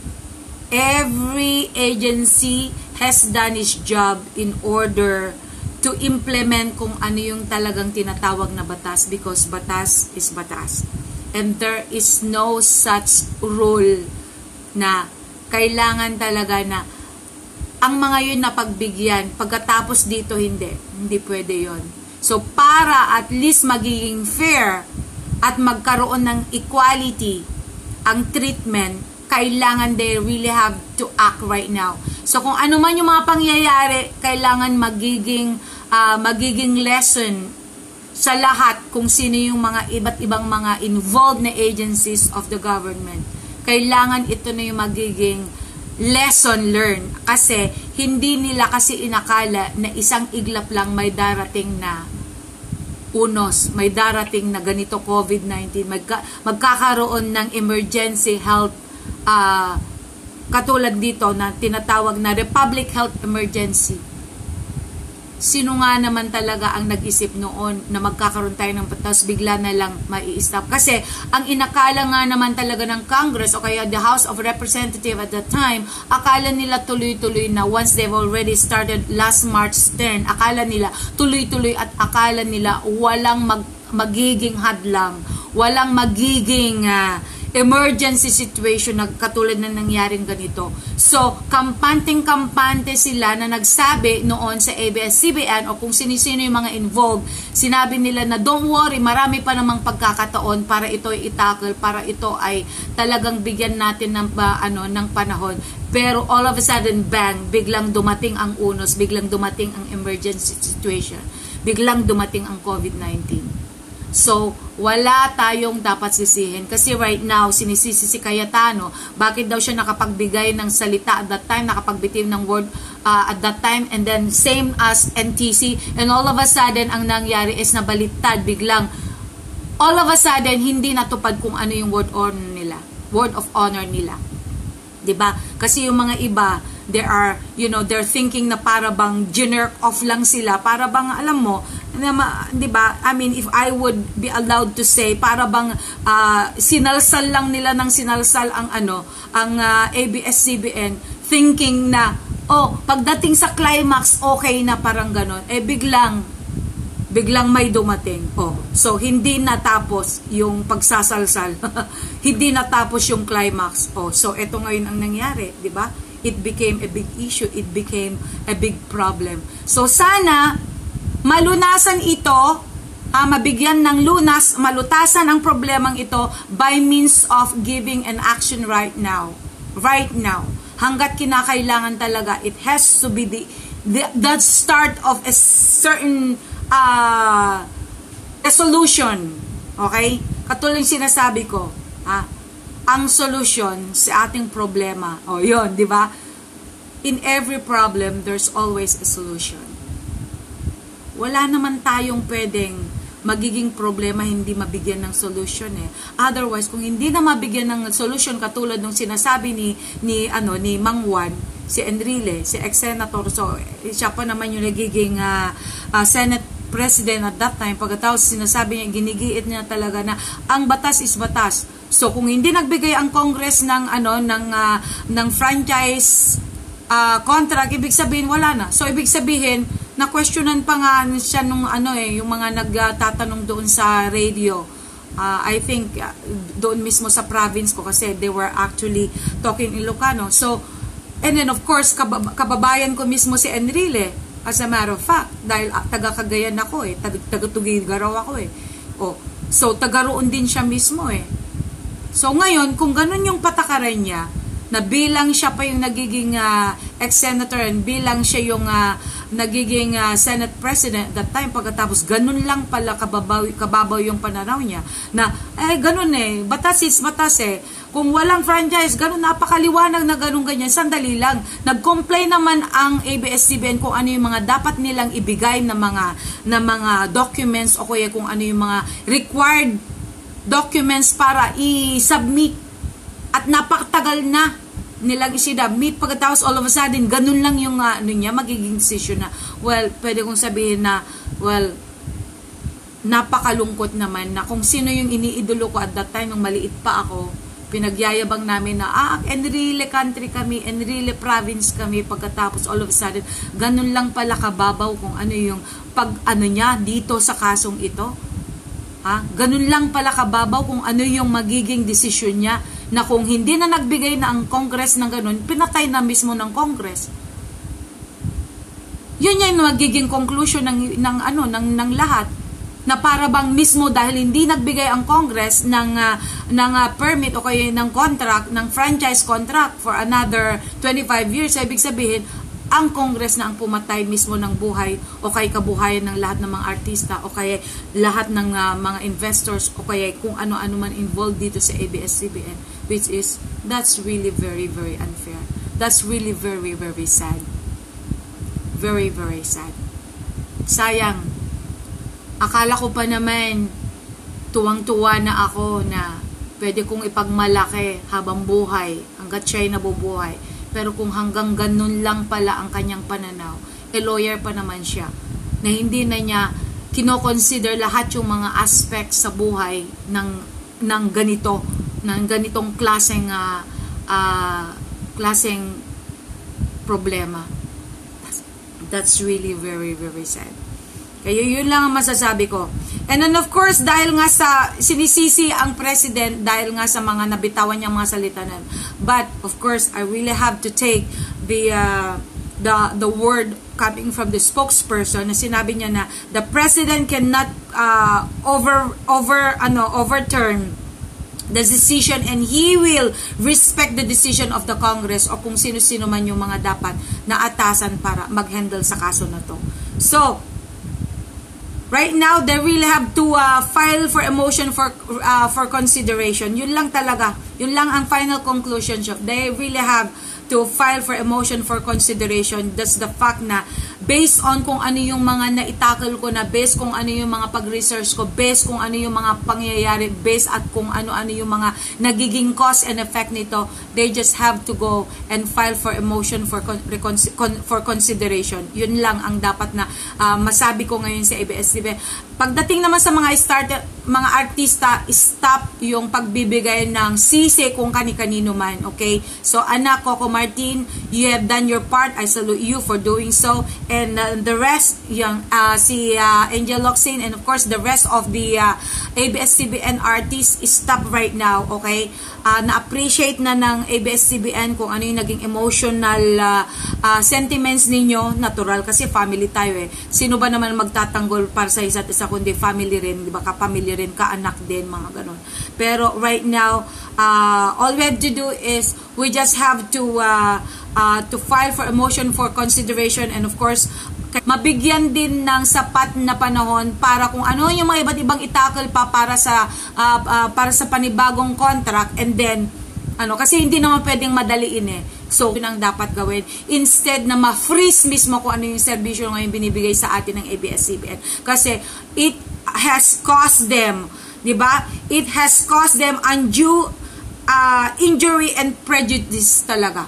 S1: Every agency has done its job in order to implement kung ano yung talagang tinatawag na batas, because batas is batas. And there is no such rule na kailangan talaga na ang mga yun na pagbigyan, pagkatapos dito hindi pwede yon. So para at least magiging fair at magkaroon ng equality ang treatment, kailangan they really have to act right now. So kung ano man yung mga pangyayari, kailangan magiging lesson sa lahat kung sino yung mga iba't ibang mga involved na agencies of the government. Kailangan ito na yung magiging lesson learned, kasi hindi nila kasi inakala na isang iglap lang may darating na unos, may darating na ganito COVID-19, magkakaroon ng emergency health katulad dito na tinatawag na Republic Health Emergency. Sino nga naman talaga ang nag-isip noon na magkakaroon tayo ng tapos bigla na lang mai-stop? Kasi ang inakala nga naman talaga ng Congress o kaya the House of Representatives at that time, akala nila tuloy-tuloy na once they've already started last March 10, akala nila tuloy-tuloy at akala nila walang magiging hadlang, walang magiging emergency situation na katulad na nangyaring ganito. So, kampanteng-kampante sila na nagsabi noon sa ABS-CBN o kung sino-sino yung mga involved, sinabi nila na don't worry, marami pa namang pagkakataon para ito ay itackle, para ito ay talagang bigyan natin ng, ng panahon. Pero all of a sudden, bang, biglang dumating ang unos, biglang dumating ang emergency situation, biglang dumating ang COVID-19. So, wala tayong dapat sisihin. Kasi right now, sinisisi si Cayetano, bakit daw siya nakapagbigay ng salita at that time, nakapagbitiw ng word at that time, and then same as NTC, and all of a sudden, ang nangyari is nabaliktad, biglang, all of a sudden, hindi natupad kung ano yung word of honor nila. 'Di ba? Kasi yung mga iba, they're thinking na para bang generk off lang sila, para bang alam mo, 'di ba? I mean, if I would be allowed to say, para bang sinalsal lang nila ng sinalsal ang ABS-CBN, thinking na pagdating sa climax okay na, parang ganon. Biglang may dumating. So hindi natapos yung pagsasalsal. Hindi natapos yung climax. So ito ngayon ang nangyari, 'di ba? It became a big issue, it became a big problem. So sana malunasan ito, mabigyan ng lunas, malutasan ang problemang ito by means of giving an action right now. Right now. Hanggat kinakailangan talaga, it has to be the start of a certain solution. Okay? Katulad yung sinasabi ko, ang solution sa ating problema, yun, di ba? In every problem, there's always a solution. Wala naman tayong pwedeng magiging problema hindi mabigyan ng solution Otherwise, kung hindi na mabigyan ng solution, katulad ng sinasabi ni Mang Juan, si Enrile, si ex-senator, so siya pa naman yung nagiging Senate President at that time, pagkatapos sinasabi niya, ginigiit niya talaga na ang batas is batas. So kung hindi nagbigay ang Congress ng ng franchise contract, ibig sabihin wala na. So ibig sabihin na questionan pa nga siya nung yung mga nagtatanong doon sa radio. I think doon mismo sa province ko, kasi they were actually talking Ilocano. So, and then of course kababayan ko mismo si Enrile, as a matter of fact, dahil taga Cagayan ako taga Tugigaraw ako so taga roon din siya mismo So ngayon, kung ganun yung patakaran niya, na bilang siya pa yung nagiging ex-senator and bilang siya yung nagiging Senate President at that time, pagkatapos ganun lang pala kababaw yung pananaw niya na ganun batas is batas kung walang franchise, ganun, napakaliwanag na ganun ganyan. Sandali lang, nag-complain naman ang ABS-CBN kung ano yung mga dapat nilang ibigay na mga documents o kaya kung ano yung mga required documents para i-submit, at napakatagal na nilang isinabmit. Pagkatapos all of a sudden, ganun lang yung niya, magiging decision na, well, pwede kong sabihin na, well, napakalungkot naman na kung sino yung iniidolo ko at that time nung maliit pa ako, pinagyayabang namin na Enrile country kami, Enrile province kami, pagkatapos all of a sudden ganun lang pala kababaw kung ano yung niya dito sa kasong ito. Ganun lang pala kababaw kung ano yung magiging desisyon niya, na kung hindi na nagbigay na ang Congress ng ganun, pinatay na mismo ng Congress. Yun yung magiging conclusion ng lahat, na para bang mismo dahil hindi nagbigay ang Congress ng permit o kaya ng contract, ng franchise contract for another 25 years, ibig sabihin ang Congress na ang pumatay mismo ng buhay o kay kabuhayan ng lahat ng mga artista o kaya lahat ng mga investors o kaya kung ano-ano man involved dito sa ABS-CBN, which is, that's really very, very unfair. That's really very, very sad. Very, very sad. Sayang. Akala ko pa naman tuwang-tuwa na ako na pwede kong ipagmalaki habang buhay hanggat siya'y nabubuhay. Pero kung hanggang ganun lang pala ang kanyang pananaw, lawyer pa naman siya. na hindi na niya kino-consider lahat yung mga aspects sa buhay ng ganitong klaseng problema. That's really very, very sad. Kaya yun lang ang masasabi ko. And then of course, dahil nga sa sinisisi ang president dahil nga sa mga nabitawan niyang mga salita na. But of course, I really have to take the word coming from the spokesperson na sinabi niya na the president cannot overturn the decision and he will respect the decision of the Congress o kung sino-sino man yung mga dapat na atasan para mag-handle sa kaso na to. So, right now, they really have to file for a motion for consideration. Yun lang talaga. Yun lang ang final conclusion. They really have to file for a motion for consideration. That's the fact na based on kung ano yung mga naitakal ko na, based kung ano yung mga pag-research ko, based kung ano yung mga pangyayari, based at kung ano-ano yung mga nagiging cause and effect nito, they just have to go and file for a motion for consideration. Yun lang ang dapat na masabi ko ngayon sa ABS-CBN. Pagdating naman sa mga artista, stop yung pagbibigay ng sisi kung kani-kanino man, okay? So, anak, Coco Martin, you have done your part. I salute you for doing so. And the rest, yung si Angel Locsin, and of course, the rest of the ABS-CBN artists, stop right now, okay? Na-appreciate na ng ABS-CBN kung ano yung naging emotional sentiments ninyo. Natural kasi family tayo eh. Sino ba naman magtatanggol para sa isa't isa kundi family rin, di ba? Ka-family rin, ka-anak din, mga ganun. Pero right now, all we have to do is we just have to file for a motion for consideration and of course, mabigyan din ng sapat na panahon para kung ano yung mga iba't ibang itakal pa para sa panibagong contract and then kasi hindi naman pwedeng madaliin eh. So, yun ang dapat gawin. Instead na ma-freeze mismo kung ano yung serbisyo ngayon binibigay sa atin ng ABS-CBN. Kasi it has caused them, di ba? It has caused them undue injury and prejudice talaga.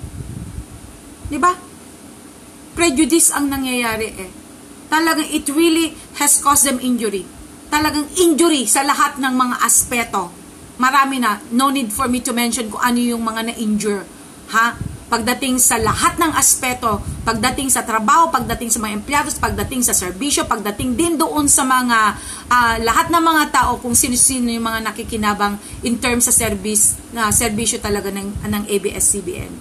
S1: Di ba? Prejudice ang nangyayari eh. Talagang it really has caused them injury. Talagang injury sa lahat ng mga aspeto. Marami na. No need for me to mention kung ano yung mga na-injure. Ha? Pagdating sa lahat ng aspeto, pagdating sa trabaho, pagdating sa mga empleyado, pagdating sa serbisyo, pagdating din doon sa mga lahat ng mga tao kung sino-sino yung mga nakikinabang in terms sa serbisyo talaga ng ABS-CBN.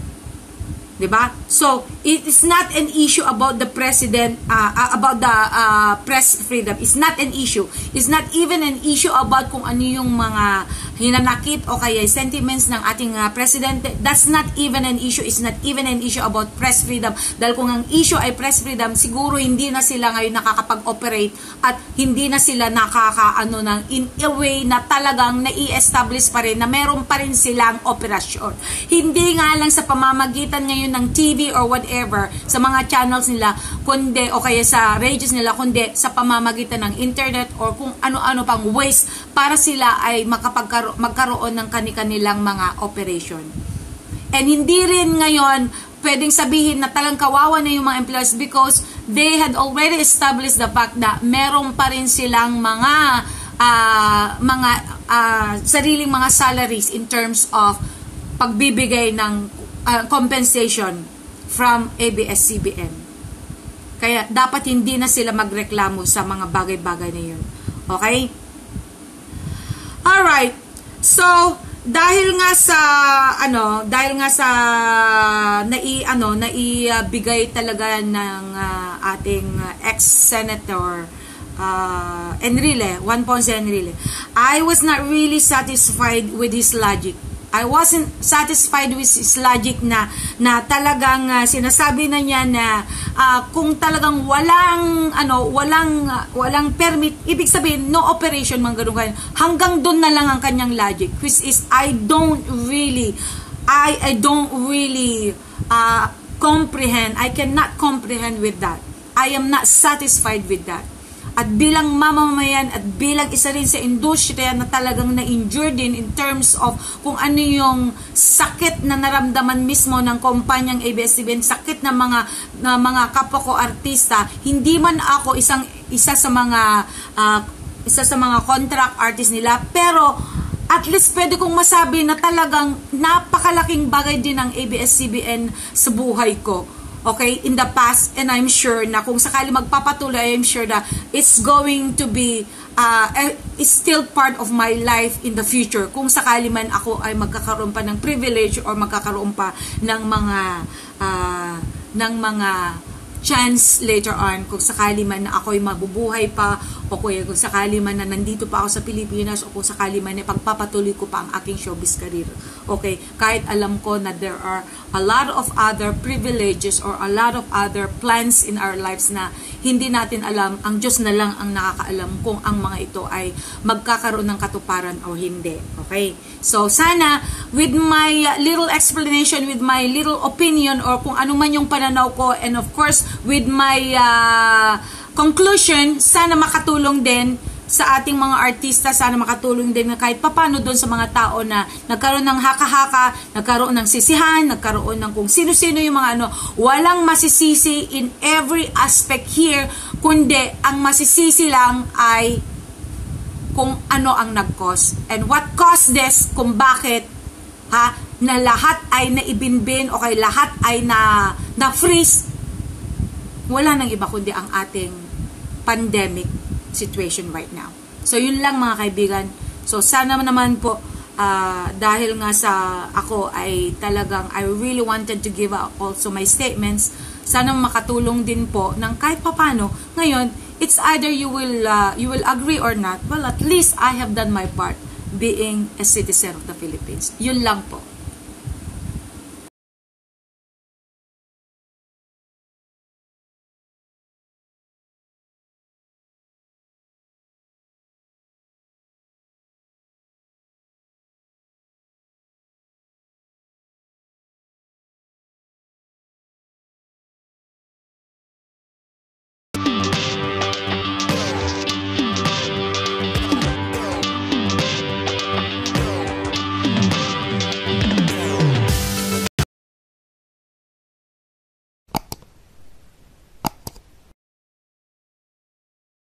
S1: Diba? So, it is not an issue about the president, about the press freedom. It's not an issue. It's not even an issue about kung ano yung mga hinanakit o kaya sentiments ng ating presidente. That's not even an issue. It's not even an issue about press freedom. Dahil kung ang issue ay press freedom, siguro hindi na sila ngayon nakakapag-operate at hindi na sila in a way na talagang nai-establish pa rin na meron pa rin silang operasyon. Hindi nga lang sa pamamagitan ngayon ng TV or whatever, sa mga channels nila, kundi, o kaya sa radios nila, kundi sa pamamagitan ng internet or kung ano-ano pang ways para sila ay magkaroon ng kanilang mga operation. And hindi rin ngayon pwedeng sabihin na talang kawawa na yung mga employees because they had already established the fact na meron pa rin silang mga sariling mga salaries in terms of pagbibigay ng compensation from ABS-CBN. Kaya dapat hindi na sila magreklamo sa mga bagay-bagay na yun. Okay? Alright. So, dahil nga sa naibigay talaga ng ating ex-senator Enrile, Juan Ponce Enrile, I was not really satisfied with his logic. I wasn't satisfied with his logic na talagang sinasabi na niya na kung talagang walang permit, ibig sabihin no operation man ganun. Hanggang doon na lang ang kanyang logic, which is I don't really comprehend. I cannot comprehend with that. I am not satisfied with that. At bilang mamamayan at bilang isa rin sa industriya na talagang na-injure din in terms of kung ano yung sakit na naramdaman mismo ng kumpanyang ABS-CBN, sakit na mga kapwa ko artista. Hindi man ako isa sa mga contract artist nila, pero at least pwede kong masabi na talagang napakalaking bagay din ng ABS-CBN sa buhay ko. Okay, in the past, and I'm sure na kung sakali magpapatuloy, I'm sure that it's going to be is still part of my life in the future. Kung sakali man ako ay magkakaroon pa ng privilege or magkakaroon pa ng mga chance later on, kung sakali man na ako'y mabubuhay pa, o kung sakali man na nandito pa ako sa Pilipinas, o kung sakali man na pagpapatuloy ko pa ang aking showbiz career. Okay, kahit alam ko na there are a lot of other privileges or a lot of other plans in our lives na hindi natin alam, ang Diyos na lang ang nakakaalam kung ang mga ito ay magkakaroon ng katuparan o hindi. Okay, so sana with my little explanation, with my little opinion, or kung ano man yung pananaw ko, and of course with my conclusion, sana makatulong din sa ating mga artista, sana makatulong din na kahit papano doon sa mga tao na nagkaroon ng haka-haka, nagkaroon ng sisihan, nagkaroon ng kung sino-sino yung mga ano. Walang masisisi in every aspect here, kundi ang masisisi lang ay kung ano ang nag-cause and what caused this, kung bakit na lahat ay naibinbin o kay lahat ay na-freeze. Wala nang iba kundi ang ating pandemic situation right now. So yun lang mga kaibigan. So sana naman po dahil nga sa ako ay talagang I really wanted to give out also my statements, sana makatulong din po ng kahit papano. Ngayon, it's either you will agree or not. Well, at least I have done my part being a citizen of the Philippines. Yun lang po.